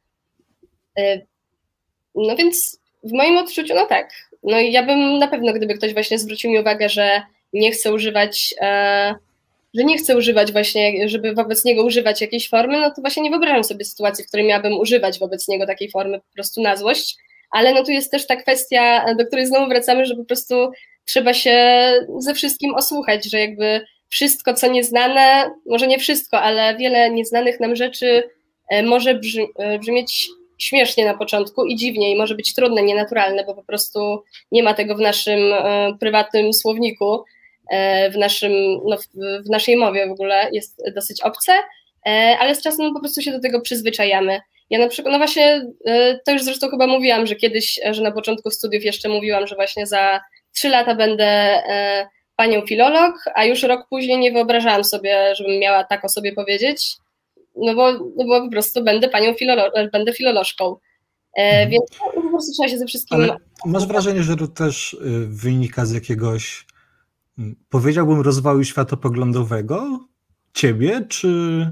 No więc w moim odczuciu, no tak. No i ja bym na pewno, gdyby ktoś właśnie zwrócił mi uwagę, że nie chce używać, e, że nie chce używać właśnie, żeby wobec niego używać jakiejś formy, no to właśnie nie wyobrażam sobie sytuacji, w której miałabym używać wobec niego takiej formy po prostu na złość, ale no tu jest też ta kwestia, do której znowu wracamy, że po prostu trzeba się ze wszystkim osłuchać, że jakby wszystko, co nieznane, może nie wszystko, ale wiele nieznanych nam rzeczy może brzmieć śmiesznie na początku i dziwnie i może być trudne, nienaturalne, bo po prostu nie ma tego w naszym e, prywatnym słowniku, e, w, naszym, no, w, w naszej mowie w ogóle jest dosyć obce, e, ale z czasem po prostu się do tego przyzwyczajamy. Ja na przykład, no właśnie, e, to już zresztą chyba mówiłam, że kiedyś, że na początku studiów jeszcze mówiłam, że właśnie za trzy lata będę e, panią filolog, a już rok później nie wyobrażałam sobie, żebym miała tak o sobie powiedzieć, no bo, no bo po prostu będę panią filolo będę filolożką, e, mhm. Więc no, po prostu trzeba się ze wszystkim... Ale masz wrażenie, że to też wynika z jakiegoś, powiedziałbym, rozwoju światopoglądowego ciebie, czy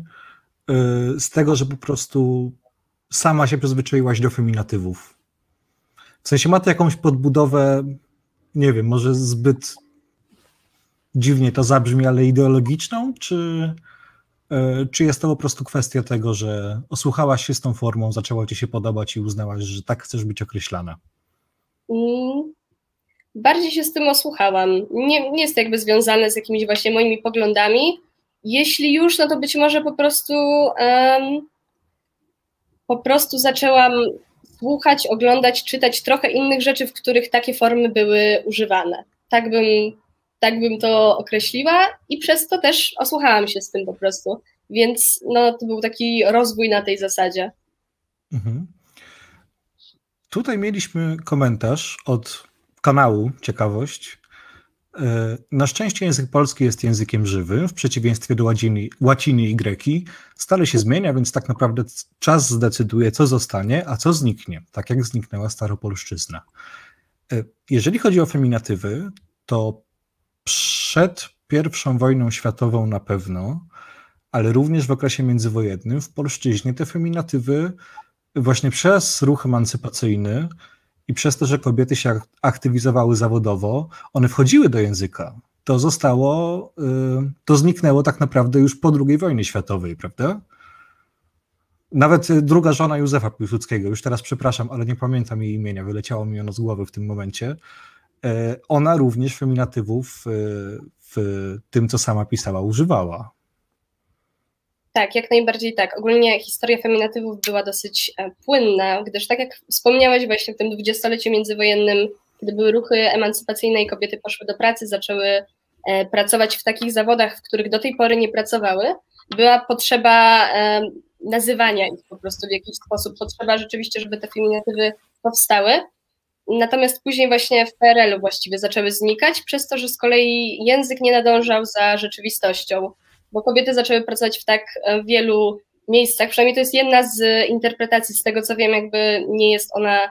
z tego, że po prostu sama się przyzwyczaiłaś do feminatywów? W sensie ma to jakąś podbudowę, nie wiem, może zbyt dziwnie to zabrzmi, ale ideologiczną, czy... Czy jest to po prostu kwestia tego, że osłuchałaś się z tą formą, zaczęła ci się podobać i uznałaś, że tak chcesz być określana? Mm, bardziej się z tym osłuchałam. Nie, nie jest to jakby związane z jakimiś właśnie moimi poglądami. Jeśli już, no to być może po prostu um, po prostu zaczęłam słuchać, oglądać, czytać trochę innych rzeczy, w których takie formy były używane. Tak bym Tak bym to określiła i przez to też osłuchałam się z tym po prostu, więc no, to był taki rozwój na tej zasadzie. Mhm. Tutaj mieliśmy komentarz od kanału Ciekawość. Na szczęście język polski jest językiem żywym, w przeciwieństwie do łaciny, łaciny i greki. Stale się zmienia, więc tak naprawdę czas zdecyduje, co zostanie, a co zniknie, tak jak zniknęła staropolszczyzna. Jeżeli chodzi o feminatywy, to przed pierwszą wojną światową na pewno, ale również w okresie międzywojennym w polszczyźnie te feminatywy właśnie przez ruch emancypacyjny i przez to, że kobiety się aktywizowały zawodowo, one wchodziły do języka. To zostało, to zniknęło tak naprawdę już po drugiej wojnie światowej, prawda? Nawet druga żona Józefa Piłsudskiego, już teraz przepraszam, ale nie pamiętam jej imienia, wyleciało mi ono z głowy w tym momencie, ona również feminatywów w tym, co sama pisała, używała. Tak, jak najbardziej tak. Ogólnie historia feminatywów była dosyć płynna, gdyż tak jak wspomniałeś właśnie w tym dwudziestoleciu międzywojennym, kiedy były ruchy emancypacyjne i kobiety poszły do pracy, zaczęły pracować w takich zawodach, w których do tej pory nie pracowały, była potrzeba nazywania ich po prostu w jakiś sposób, potrzeba rzeczywiście, żeby te feminatywy powstały. Natomiast później właśnie w P R L u właściwie zaczęły znikać, przez to, że z kolei język nie nadążał za rzeczywistością, bo kobiety zaczęły pracować w tak wielu miejscach, przynajmniej to jest jedna z interpretacji, z tego co wiem, jakby nie jest ona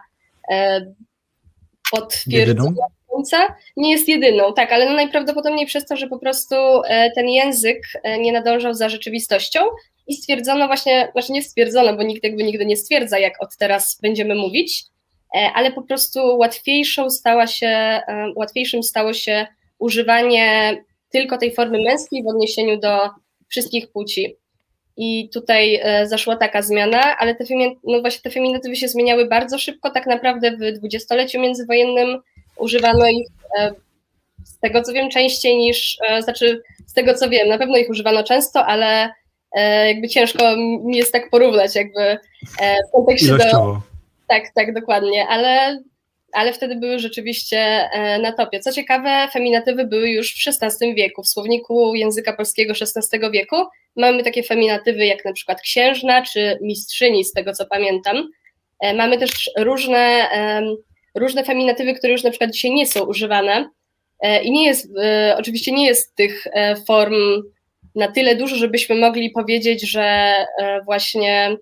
potwierdzona do końca, nie jest jedyną, tak, ale no najprawdopodobniej przez to, że po prostu ten język nie nadążał za rzeczywistością i stwierdzono właśnie, znaczy nie stwierdzono, bo nikt jakby nigdy nie stwierdza, jak od teraz będziemy mówić, ale po prostu łatwiejszą stała się, łatwiejszym stało się używanie tylko tej formy męskiej w odniesieniu do wszystkich płci. I tutaj zaszła taka zmiana, ale te, no właśnie te feminatywy się zmieniały bardzo szybko, tak naprawdę w dwudziestoleciu międzywojennym używano ich, z tego co wiem, częściej niż, znaczy z tego co wiem, na pewno ich używano często, ale jakby ciężko mi jest tak porównać jakby w kontekście ilościowo. Do... Tak, tak, dokładnie, ale, ale wtedy były rzeczywiście na topie. Co ciekawe, feminatywy były już w szesnastym wieku. W słowniku języka polskiego szesnastego wieku mamy takie feminatywy jak na przykład księżna czy mistrzyni, z tego co pamiętam. Mamy też różne, różne feminatywy, które już na przykład dzisiaj nie są używane i nie jest, oczywiście nie jest tych form na tyle dużo, żebyśmy mogli powiedzieć, że właśnie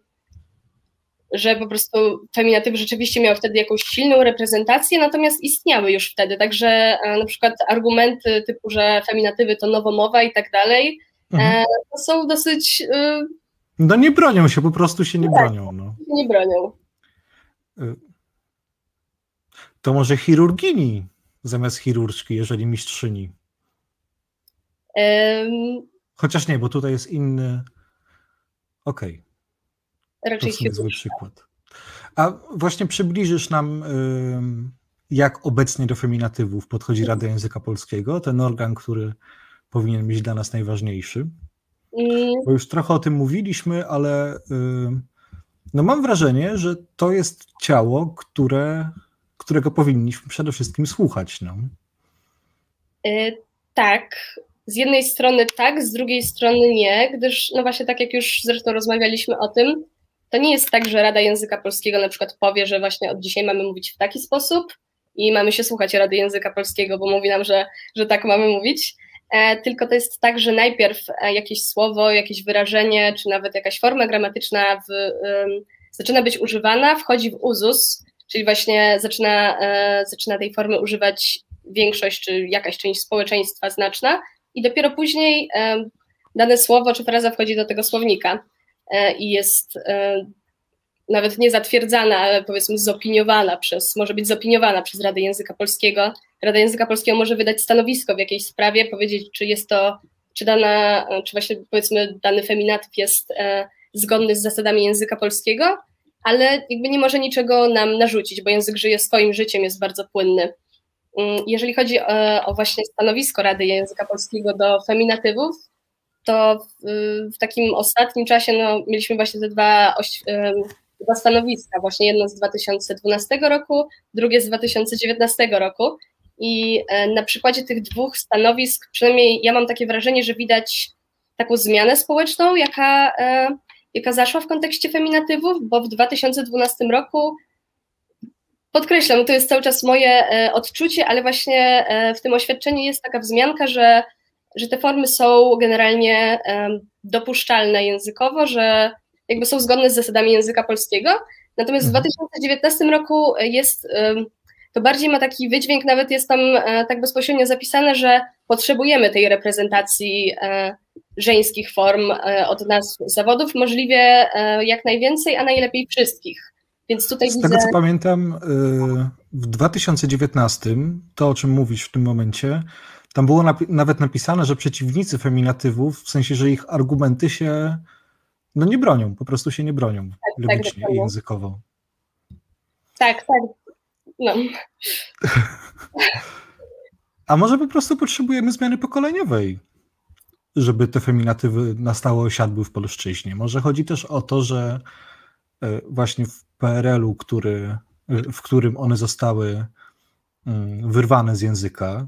że po prostu feminatywy rzeczywiście miały wtedy jakąś silną reprezentację, natomiast istniały już wtedy, także na przykład argumenty typu, że feminatywy to nowomowa i tak dalej, mhm. to są dosyć... No nie bronią się, po prostu się nie tak, bronią. No. Nie bronią. To może chirurgini zamiast chirurżki, jeżeli mistrzyni? Um... Chociaż nie, bo tutaj jest inny... Okej. Okay. Raczej to jest zły przykład. A właśnie przybliżysz nam, jak obecnie do feminatywów podchodzi Rada Języka Polskiego, ten organ, który powinien być dla nas najważniejszy. Bo już trochę o tym mówiliśmy, ale no mam wrażenie, że to jest ciało, które, którego powinniśmy przede wszystkim słuchać. No. Yy, tak. Z jednej strony tak, z drugiej strony nie, gdyż no właśnie tak jak już zresztą rozmawialiśmy o tym, to nie jest tak, że Rada Języka Polskiego na przykład powie, że właśnie od dzisiaj mamy mówić w taki sposób i mamy się słuchać Rady Języka Polskiego, bo mówi nam, że, że tak mamy mówić, e, tylko to jest tak, że najpierw jakieś słowo, jakieś wyrażenie, czy nawet jakaś forma gramatyczna w, um, zaczyna być używana, wchodzi w uzus, czyli właśnie zaczyna, e, zaczyna tej formy używać większość, czy jakaś część społeczeństwa znaczna i dopiero później e, dane słowo, czy fraza wchodzi do tego słownika i jest nawet nie zatwierdzana, ale powiedzmy zopiniowana przez, może być zopiniowana przez Radę Języka Polskiego. Rada Języka Polskiego może wydać stanowisko w jakiejś sprawie, powiedzieć, czy jest to, czy dana, czy właśnie powiedzmy dany feminatyw jest zgodny z zasadami języka polskiego, ale jakby nie może niczego nam narzucić, bo język żyje swoim życiem, jest bardzo płynny. Jeżeli chodzi o, o właśnie stanowisko Rady Języka Polskiego do feminatywów, to w, w takim ostatnim czasie no, mieliśmy właśnie te dwa, dwa stanowiska, właśnie jedno z dwa tysiące dwunastego roku, drugie z dwa tysiące dziewiętnastego roku i na przykładzie tych dwóch stanowisk, przynajmniej ja mam takie wrażenie, że widać taką zmianę społeczną, jaka, jaka zaszła w kontekście feminatywów, bo w dwa tysiące dwunastym roku, podkreślam, to jest cały czas moje odczucie, ale właśnie w tym oświadczeniu jest taka wzmianka, że że te formy są generalnie um, dopuszczalne językowo, że jakby są zgodne z zasadami języka polskiego, natomiast mhm. w dwa tysiące dziewiętnastym roku jest, um, to bardziej ma taki wydźwięk, nawet jest tam e, tak bezpośrednio zapisane, że potrzebujemy tej reprezentacji e, żeńskich form e, od nas zawodów, możliwie e, jak najwięcej, a najlepiej wszystkich. Więc tutaj z widzę... tego co pamiętam, w dwa tysiące dziewiętnastym, to o czym mówisz w tym momencie, tam było napi- nawet napisane, że przeciwnicy feminatywów, w sensie, że ich argumenty się no nie bronią, po prostu się nie bronią tak, logicznie tak, i językowo. Tak, tak. No. A może po prostu potrzebujemy zmiany pokoleniowej, żeby te feminatywy na stałe osiadły w polszczyźnie? Może chodzi też o to, że właśnie w P R L-u, który, w którym one zostały wyrwane z języka,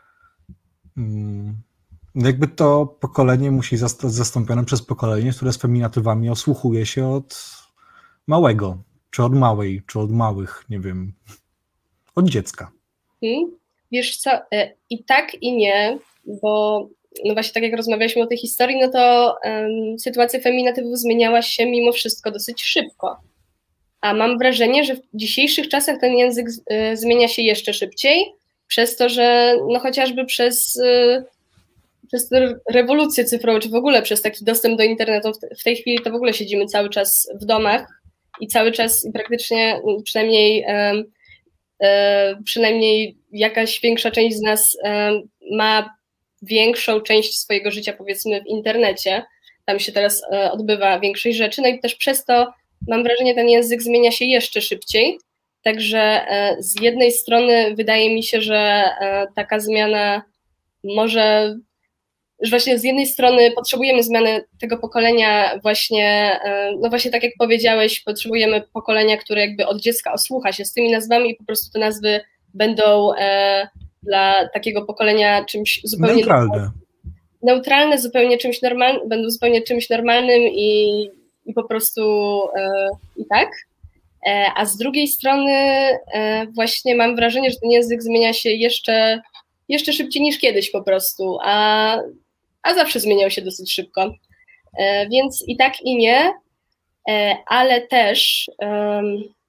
jakby to pokolenie musi zostać zastąpione przez pokolenie, które z feminatywami osłuchuje się od małego, czy od małej, czy od małych, nie wiem, od dziecka. Hmm. Wiesz co, i tak i nie, bo no właśnie tak jak rozmawialiśmy o tej historii, no to um, sytuacja feminatywów zmieniała się mimo wszystko dosyć szybko. A mam wrażenie, że w dzisiejszych czasach ten język y, zmienia się jeszcze szybciej, przez to, że no chociażby przez, y, przez tę rewolucję cyfrową, czy w ogóle przez taki dostęp do internetu, w, te, w tej chwili to w ogóle siedzimy cały czas w domach i cały czas i praktycznie przynajmniej, y, y, przynajmniej jakaś większa część z nas y, ma większą część swojego życia, powiedzmy, w internecie. Tam się teraz y, odbywa większość rzeczy, no i też przez to mam wrażenie, ten język zmienia się jeszcze szybciej, także z jednej strony wydaje mi się, że taka zmiana może, że właśnie z jednej strony potrzebujemy zmiany tego pokolenia właśnie, no właśnie tak jak powiedziałeś, potrzebujemy pokolenia, które jakby od dziecka osłucha się z tymi nazwami i po prostu te nazwy będą dla takiego pokolenia czymś zupełnie neutralne, neutralne zupełnie czymś normalnym, będą zupełnie czymś normalnym i i po prostu e, i tak. E, a z drugiej strony e, właśnie mam wrażenie, że ten język zmienia się jeszcze, jeszcze szybciej niż kiedyś po prostu, a, a zawsze zmieniał się dosyć szybko. E, więc i tak i nie, e, ale też e,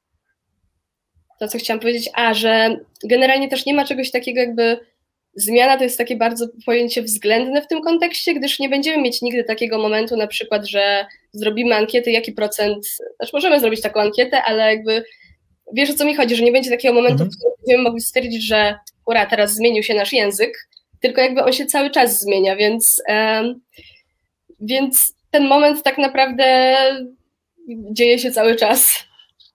to, co chciałam powiedzieć, a, że generalnie też nie ma czegoś takiego jakby zmiana to jest takie bardzo pojęcie względne w tym kontekście, gdyż nie będziemy mieć nigdy takiego momentu na przykład, że zrobimy ankietę, jaki procent, znaczy możemy zrobić taką ankietę, ale jakby wiesz o co mi chodzi, że nie będzie takiego momentu, mhm. w którym będziemy mogli stwierdzić, że ura, teraz zmienił się nasz język, tylko jakby on się cały czas zmienia, więc, um, więc ten moment tak naprawdę dzieje się cały czas.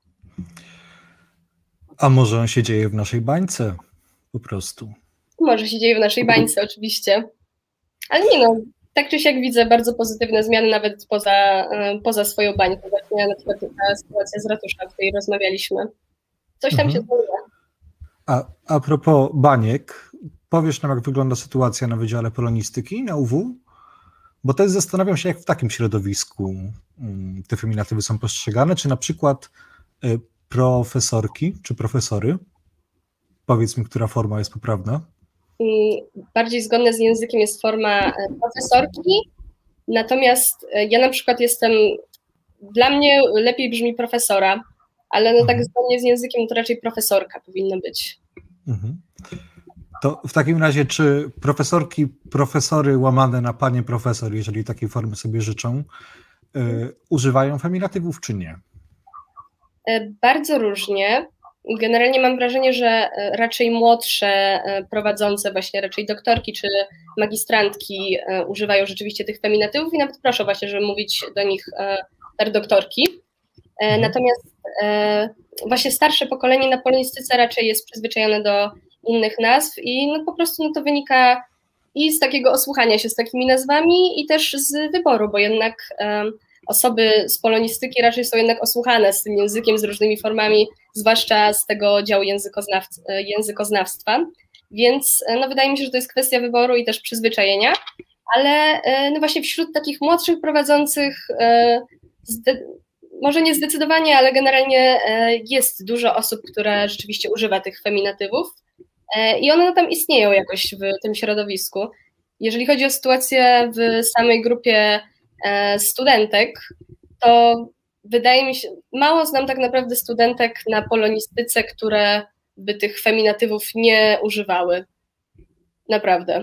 A może on się dzieje w naszej bańce po prostu? Może się dzieje w naszej bańce oczywiście, ale nie no, tak czy siak widzę bardzo pozytywne zmiany nawet poza, poza swoją bańką, właśnie na przykład ta sytuacja z ratusza, o której rozmawialiśmy. Coś tam mhm. się zmienia. A, a propos baniek, powiesz nam, jak wygląda sytuacja na Wydziale Polonistyki na U W? Bo też zastanawiam się, jak w takim środowisku te feminatywy są postrzegane, czy na przykład profesorki, czy profesory, powiedz mi, która forma jest poprawna? Bardziej zgodna z językiem jest forma profesorki, natomiast ja na przykład jestem, dla mnie lepiej brzmi profesora, ale no mhm. tak zgodnie z językiem to raczej profesorka powinna być. Mhm. To w takim razie, czy profesorki, profesory łamane na panie profesor, jeżeli takiej formy sobie życzą, yy, używają feminatywów, czy nie? Bardzo różnie. Generalnie mam wrażenie, że raczej młodsze prowadzące, właśnie raczej doktorki czy magistrantki używają rzeczywiście tych feminatywów i nawet proszę właśnie, żeby mówić do nich per doktorki. Natomiast właśnie starsze pokolenie na polonistyce raczej jest przyzwyczajone do innych nazw i no po prostu no to wynika i z takiego osłuchania się z takimi nazwami i też z wyboru, bo jednak osoby z polonistyki raczej są jednak osłuchane z tym językiem, z różnymi formami, zwłaszcza z tego działu językoznawstwa, więc no, wydaje mi się, że to jest kwestia wyboru i też przyzwyczajenia, ale no właśnie wśród takich młodszych prowadzących może nie zdecydowanie, ale generalnie jest dużo osób, które rzeczywiście używa tych feminatywów i one tam istnieją jakoś w tym środowisku. Jeżeli chodzi o sytuację w samej grupie studentek, to wydaje mi się, mało znam tak naprawdę studentek na polonistyce, które by tych feminatywów nie używały. Naprawdę.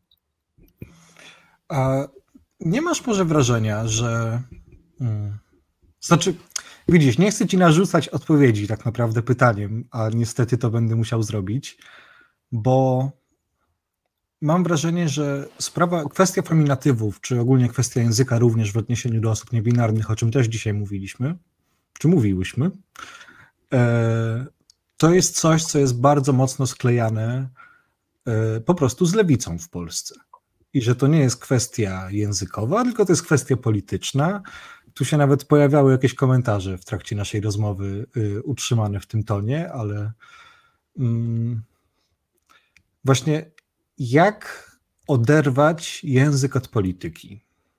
A nie masz może wrażenia, że... Hmm. Znaczy, widzisz, nie chcę ci narzucać odpowiedzi tak naprawdę pytaniem, a niestety to będę musiał zrobić, bo mam wrażenie, że sprawa, kwestia feminatywów, czy ogólnie kwestia języka również w odniesieniu do osób niebinarnych, o czym też dzisiaj mówiliśmy, czy mówiłyśmy, to jest coś, co jest bardzo mocno sklejane po prostu z lewicą w Polsce. I że to nie jest kwestia językowa, tylko to jest kwestia polityczna. Tu się nawet pojawiały jakieś komentarze w trakcie naszej rozmowy utrzymane w tym tonie, ale um, właśnie jak oderwać język od polityki?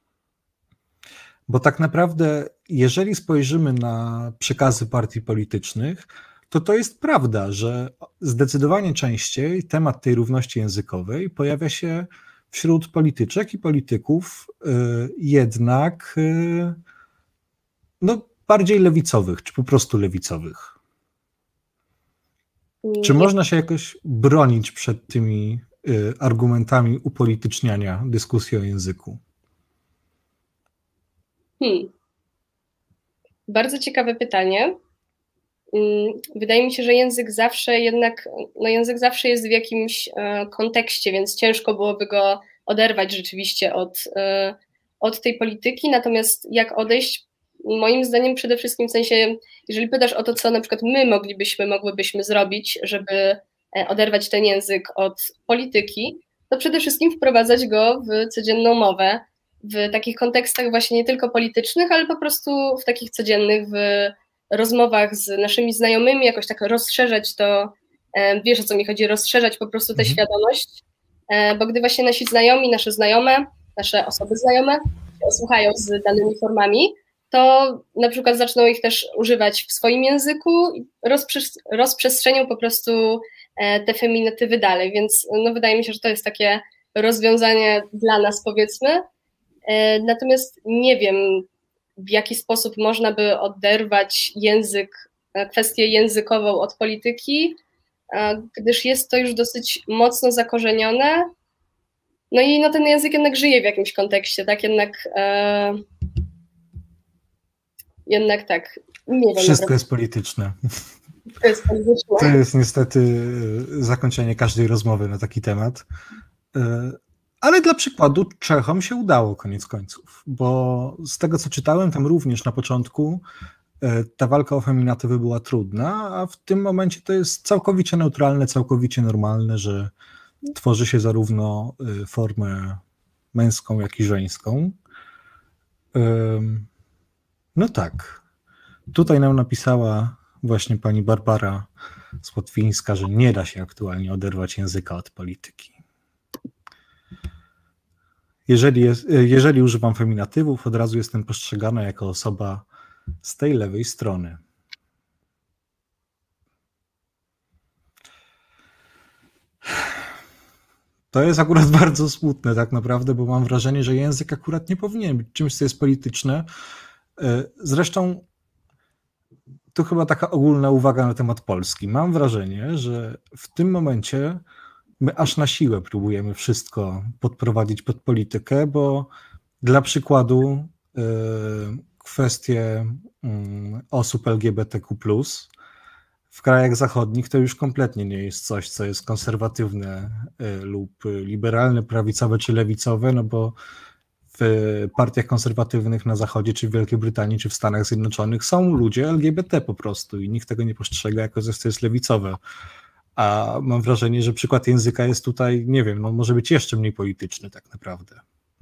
Bo tak naprawdę, jeżeli spojrzymy na przekazy partii politycznych, to to jest prawda, że zdecydowanie częściej temat tej równości językowej pojawia się wśród polityczek i polityków jednak no, bardziej lewicowych, czy po prostu lewicowych. Czy można się jakoś bronić przed tymi argumentami upolityczniania dyskusji o języku? Hmm. Bardzo ciekawe pytanie. Wydaje mi się, że język zawsze jednak, no język zawsze jest w jakimś kontekście, więc ciężko byłoby go oderwać rzeczywiście od, od tej polityki, natomiast jak odejść? Moim zdaniem przede wszystkim w sensie, jeżeli pytasz o to, co na przykład my moglibyśmy, mogłybyśmy zrobić, żeby oderwać ten język od polityki, to przede wszystkim wprowadzać go w codzienną mowę, w takich kontekstach właśnie nie tylko politycznych, ale po prostu w takich codziennych, w rozmowach z naszymi znajomymi, jakoś tak rozszerzać to, wiesz o co mi chodzi, rozszerzać po prostu tę mhm. świadomość, bo gdy właśnie nasi znajomi, nasze znajome, nasze osoby znajome słuchają z danymi formami, to na przykład zaczną ich też używać w swoim języku i rozprzes- rozprzestrzenią po prostu te feminatywy dalej, więc no wydaje mi się, że to jest takie rozwiązanie dla nas, powiedzmy. Natomiast nie wiem, w jaki sposób można by oderwać język, kwestię językową od polityki, gdyż jest to już dosyć mocno zakorzenione. No i no, ten język jednak żyje w jakimś kontekście, tak? Jednak, e, jednak tak. Nie wiem, Wszystko naprawdę. jest polityczne. To jest polityczne. To jest niestety zakończenie każdej rozmowy na taki temat. Ale dla przykładu Czechom się udało koniec końców, bo z tego co czytałem, tam również na początku ta walka o feminatywy była trudna, a w tym momencie to jest całkowicie neutralne, całkowicie normalne, że tworzy się zarówno formę męską, jak i żeńską. No tak. Tutaj nam napisała właśnie pani Barbara Słotwińska, że nie da się aktualnie oderwać języka od polityki. Jeżeli, jest, jeżeli używam feminatywów, od razu jestem postrzegana jako osoba z tej lewej strony. To jest akurat bardzo smutne tak naprawdę, bo mam wrażenie, że język akurat nie powinien być czymś, co jest polityczne. Zresztą tu chyba taka ogólna uwaga na temat Polski. Mam wrażenie, że w tym momencie my aż na siłę próbujemy wszystko podprowadzić pod politykę, bo dla przykładu y, kwestie y, osób L G B T Q plus, w krajach zachodnich to już kompletnie nie jest coś, co jest konserwatywne y, lub liberalne, prawicowe czy lewicowe, no bo w partiach konserwatywnych na Zachodzie, czy w Wielkiej Brytanii, czy w Stanach Zjednoczonych są ludzie L G B T po prostu i nikt tego nie postrzega jako coś, co jest lewicowe. A mam wrażenie, że przykład języka jest tutaj, nie wiem, no może być jeszcze mniej polityczny tak naprawdę.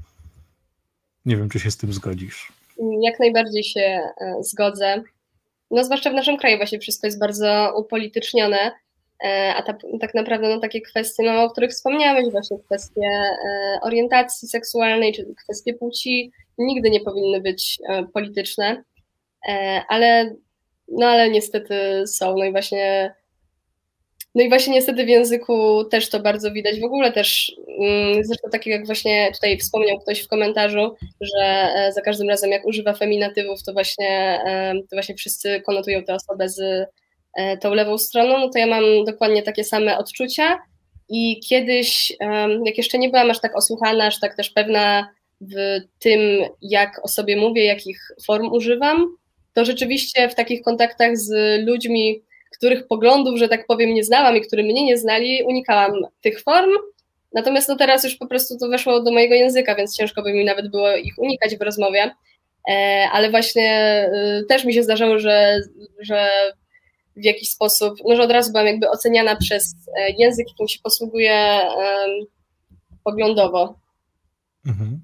Nie wiem, czy się z tym zgodzisz. Jak najbardziej się zgodzę. No zwłaszcza w naszym kraju właśnie wszystko jest bardzo upolitycznione, a ta, tak naprawdę no, takie kwestie, no, o których wspomniałeś, właśnie kwestie orientacji seksualnej, czy kwestie płci, nigdy nie powinny być polityczne, ale, no, ale niestety są. No i właśnie No i właśnie niestety w języku też to bardzo widać. W ogóle też, zresztą tak jak właśnie tutaj wspomniał ktoś w komentarzu, że za każdym razem jak używa feminatywów, to właśnie, to właśnie wszyscy konotują tę osobę z tą lewą stroną, no to ja mam dokładnie takie same odczucia i kiedyś, jak jeszcze nie byłam aż tak osłuchana, aż tak też pewna w tym, jak o sobie mówię, jakich form używam, to rzeczywiście w takich kontaktach z ludźmi, których poglądów, że tak powiem, nie znałam i którzy mnie nie znali, unikałam tych form, natomiast no teraz już po prostu to weszło do mojego języka, więc ciężko by mi nawet było ich unikać w rozmowie, ale właśnie też mi się zdarzało, że, że w jakiś sposób, no że od razu byłam jakby oceniana przez język, jakim się posługuję um, poglądowo. Mhm.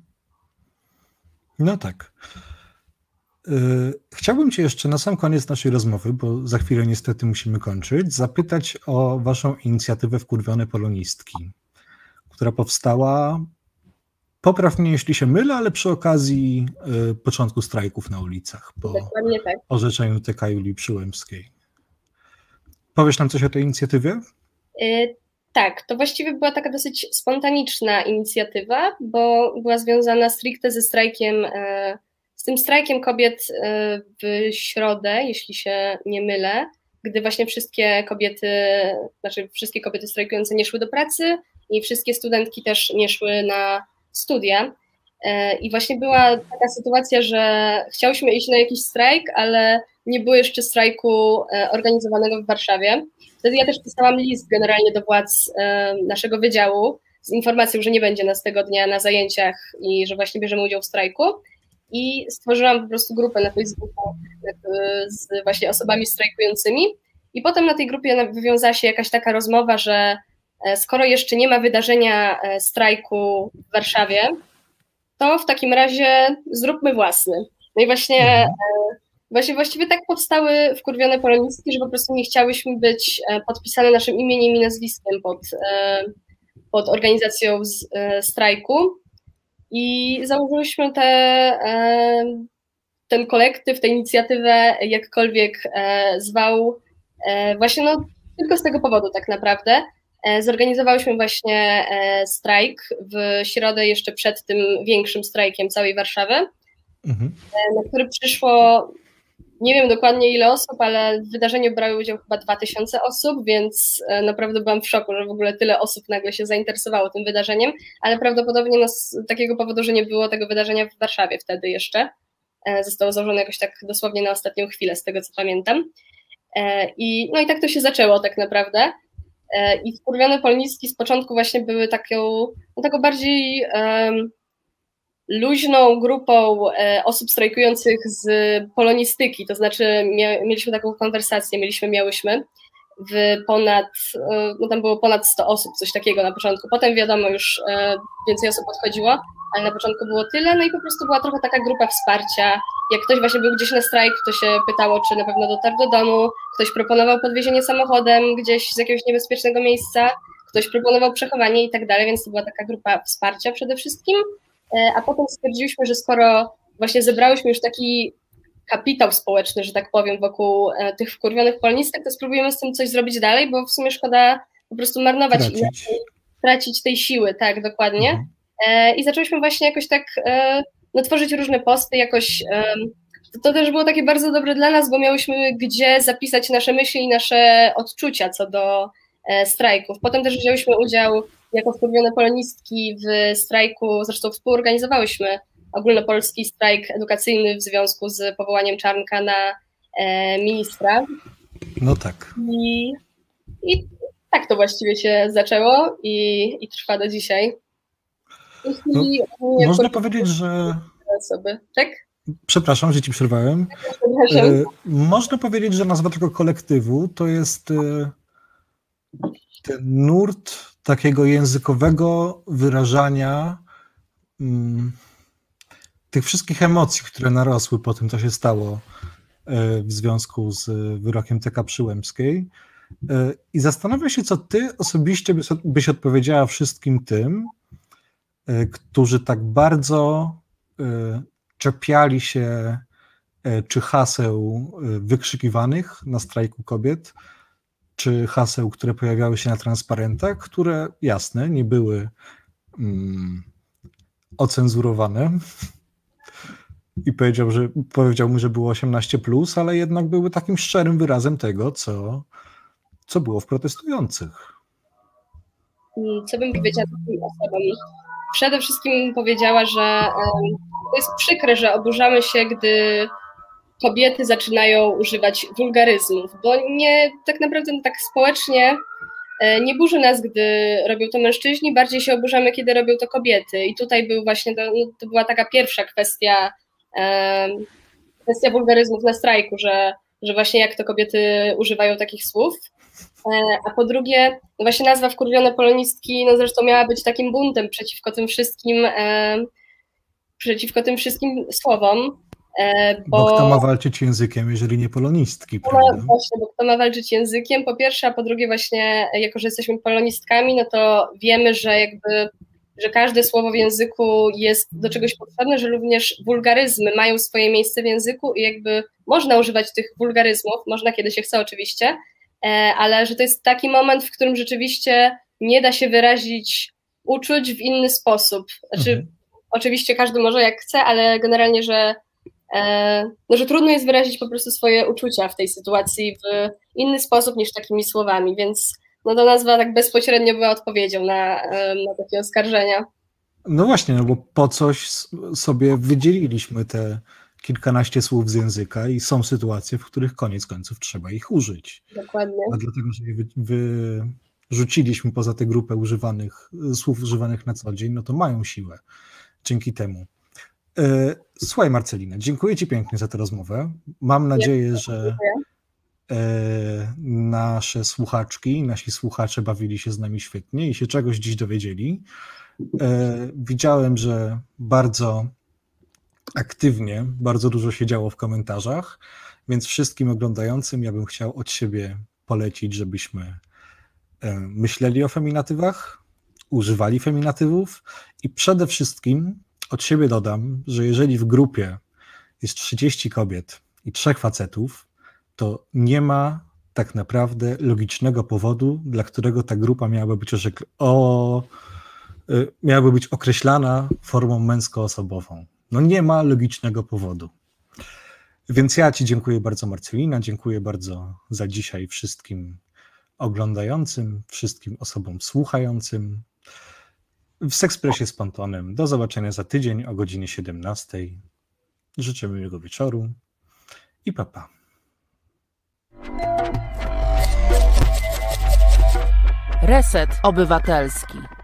No tak. Chciałbym Cię jeszcze na sam koniec naszej rozmowy, bo za chwilę niestety musimy kończyć, zapytać o Waszą inicjatywę Wkurwione Polonistki, która powstała, popraw mnie jeśli się mylę, ale przy okazji y, początku strajków na ulicach po Dokładnie tak. orzeczeniu T K Julii Przyłębskiej. Powiesz nam coś o tej inicjatywie? Y tak, to właściwie była taka dosyć spontaniczna inicjatywa, bo była związana stricte ze strajkiem, y z tym strajkiem kobiet y w środę, jeśli się nie mylę, gdy właśnie wszystkie kobiety, znaczy wszystkie kobiety strajkujące nie szły do pracy i wszystkie studentki też nie szły na studia. I właśnie była taka sytuacja, że chciałyśmy iść na jakiś strajk, ale nie było jeszcze strajku organizowanego w Warszawie. Wtedy ja też pisałam list generalnie do władz naszego wydziału z informacją, że nie będzie nas tego dnia na zajęciach i że właśnie bierzemy udział w strajku. I stworzyłam po prostu grupę na Facebooku z właśnie osobami strajkującymi. I potem na tej grupie wywiązała się jakaś taka rozmowa, że skoro jeszcze nie ma wydarzenia strajku w Warszawie, to w takim razie zróbmy własny. No i właśnie, mhm. właśnie właściwie tak powstały Wkurwione Polonistki, że po prostu nie chciałyśmy być podpisane naszym imieniem i nazwiskiem pod, pod organizacją z, strajku. I założyliśmy te, ten kolektyw, tę inicjatywę, jakkolwiek zwał, właśnie no, tylko z tego powodu tak naprawdę. Zorganizowałyśmy właśnie strajk w środę jeszcze przed tym większym strajkiem całej Warszawy, mhm. na który przyszło, nie wiem dokładnie ile osób, ale w wydarzeniu brały udział chyba dwa tysiące osób, więc naprawdę byłam w szoku, że w ogóle tyle osób nagle się zainteresowało tym wydarzeniem, ale prawdopodobnie no, z takiego powodu, że nie było tego wydarzenia w Warszawie wtedy jeszcze. Zostało założone jakoś tak dosłownie na ostatnią chwilę, z tego co pamiętam. I, no i tak to się zaczęło tak naprawdę. I Wkurwione Polonistki z początku właśnie były taką, no, taką bardziej um, luźną grupą e, osób strajkujących z polonistyki, to znaczy mia, mieliśmy taką konwersację, mieliśmy, miałyśmy w ponad, e, no tam było ponad sto osób, coś takiego na początku, potem wiadomo już e, więcej osób odchodziło, ale na początku było tyle, no i po prostu była trochę taka grupa wsparcia. Jak ktoś właśnie był gdzieś na strajk, to się pytało, czy na pewno dotarł do domu, ktoś proponował podwiezienie samochodem gdzieś z jakiegoś niebezpiecznego miejsca, ktoś proponował przechowanie i tak dalej, więc to była taka grupa wsparcia przede wszystkim, a potem stwierdziliśmy, że skoro właśnie zebrałyśmy już taki kapitał społeczny, że tak powiem, wokół tych Wkurwionych Polonistek, to spróbujemy z tym coś zrobić dalej, bo w sumie szkoda po prostu marnować tracić, i tracić tej siły, tak, dokładnie. Mhm. I zaczęłyśmy właśnie jakoś tak no, tworzyć różne posty, jakoś to, to też było takie bardzo dobre dla nas, bo miałyśmy gdzie zapisać nasze myśli i nasze odczucia co do strajków. Potem też wzięłyśmy udział jako Wkurwione Polonistki w strajku, zresztą współorganizowałyśmy ogólnopolski strajk edukacyjny w związku z powołaniem Czarnka na ministra. No tak. I, i tak to właściwie się zaczęło i, i trwa do dzisiaj. No, można powiedzieć, że... Osoby. Tak? Przepraszam, że ci przerwałem. Przepraszam. E, można powiedzieć, że nazwa tego kolektywu to jest e, ten nurt takiego językowego wyrażania mm, tych wszystkich emocji, które narosły po tym, co się stało e, w związku z wyrokiem T K Przyłębskiej. E, I zastanawiam się, co ty osobiście byś, byś odpowiedziała wszystkim tym, którzy tak bardzo czepiali się czy haseł wykrzykiwanych na strajku kobiet, czy haseł, które pojawiały się na transparentach, które jasne, nie były mm, ocenzurowane i powiedział, że, powiedział mi, że było osiemnaście plus, ale jednak były takim szczerym wyrazem tego, co, co było w protestujących. Co bym powiedziała takim osobom? Przede wszystkim powiedziała, że to jest przykre, że oburzamy się, gdy kobiety zaczynają używać wulgaryzmów, bo nie, tak naprawdę tak społecznie nie burzy nas, gdy robią to mężczyźni, bardziej się oburzamy, kiedy robią to kobiety. I tutaj był właśnie, to, no, to była taka pierwsza kwestia, kwestia wulgaryzmów na strajku, że że właśnie jak to kobiety używają takich słów. A po drugie, no właśnie nazwa Wkurwione Polonistki, no zresztą miała być takim buntem przeciwko tym wszystkim, e, przeciwko tym wszystkim słowom. E, bo, bo kto ma walczyć językiem, jeżeli nie polonistki, no prawda? Właśnie, bo kto ma walczyć językiem, po pierwsze, a po drugie właśnie, jako że jesteśmy polonistkami, no to wiemy, że jakby, że każde słowo w języku jest do czegoś potrzebne, że również wulgaryzmy mają swoje miejsce w języku i jakby można używać tych wulgaryzmów, można kiedy się chce oczywiście, ale że to jest taki moment, w którym rzeczywiście nie da się wyrazić uczuć w inny sposób. Znaczy, mhm. Oczywiście każdy może jak chce, ale generalnie, że, e, no, że trudno jest wyrazić po prostu swoje uczucia w tej sytuacji w inny sposób niż takimi słowami, więc no ta nazwa tak bezpośrednio była odpowiedzią na, na takie oskarżenia. No właśnie, no bo po coś sobie wydzieliliśmy te kilkanaście słów z języka i są sytuacje, w których koniec końców trzeba ich użyć. Dokładnie. A dlatego, że je wy, wyrzuciliśmy poza tę grupę używanych, słów używanych na co dzień, no to mają siłę dzięki temu. Słuchaj Marcelina, dziękuję Ci pięknie za tę rozmowę. Mam nadzieję, że nasze słuchaczki, nasi słuchacze bawili się z nami świetnie i się czegoś dziś dowiedzieli. Widziałem, że bardzo aktywnie, bardzo dużo się działo w komentarzach, więc wszystkim oglądającym ja bym chciał od siebie polecić, żebyśmy myśleli o feminatywach, używali feminatywów i przede wszystkim od siebie dodam, że jeżeli w grupie jest trzydzieści kobiet i trzech facetów, to nie ma tak naprawdę logicznego powodu, dla którego ta grupa miałaby być, orzekl- o, miałaby być określana formą męskoosobową. No nie ma logicznego powodu. Więc ja Ci dziękuję bardzo Marcelina, dziękuję bardzo za dzisiaj wszystkim oglądającym, wszystkim osobom słuchającym. W Sexpressie z Pontonem. Do zobaczenia za tydzień o godzinie siedemnastej. Życzę miłego wieczoru i pa pa. Reset Obywatelski.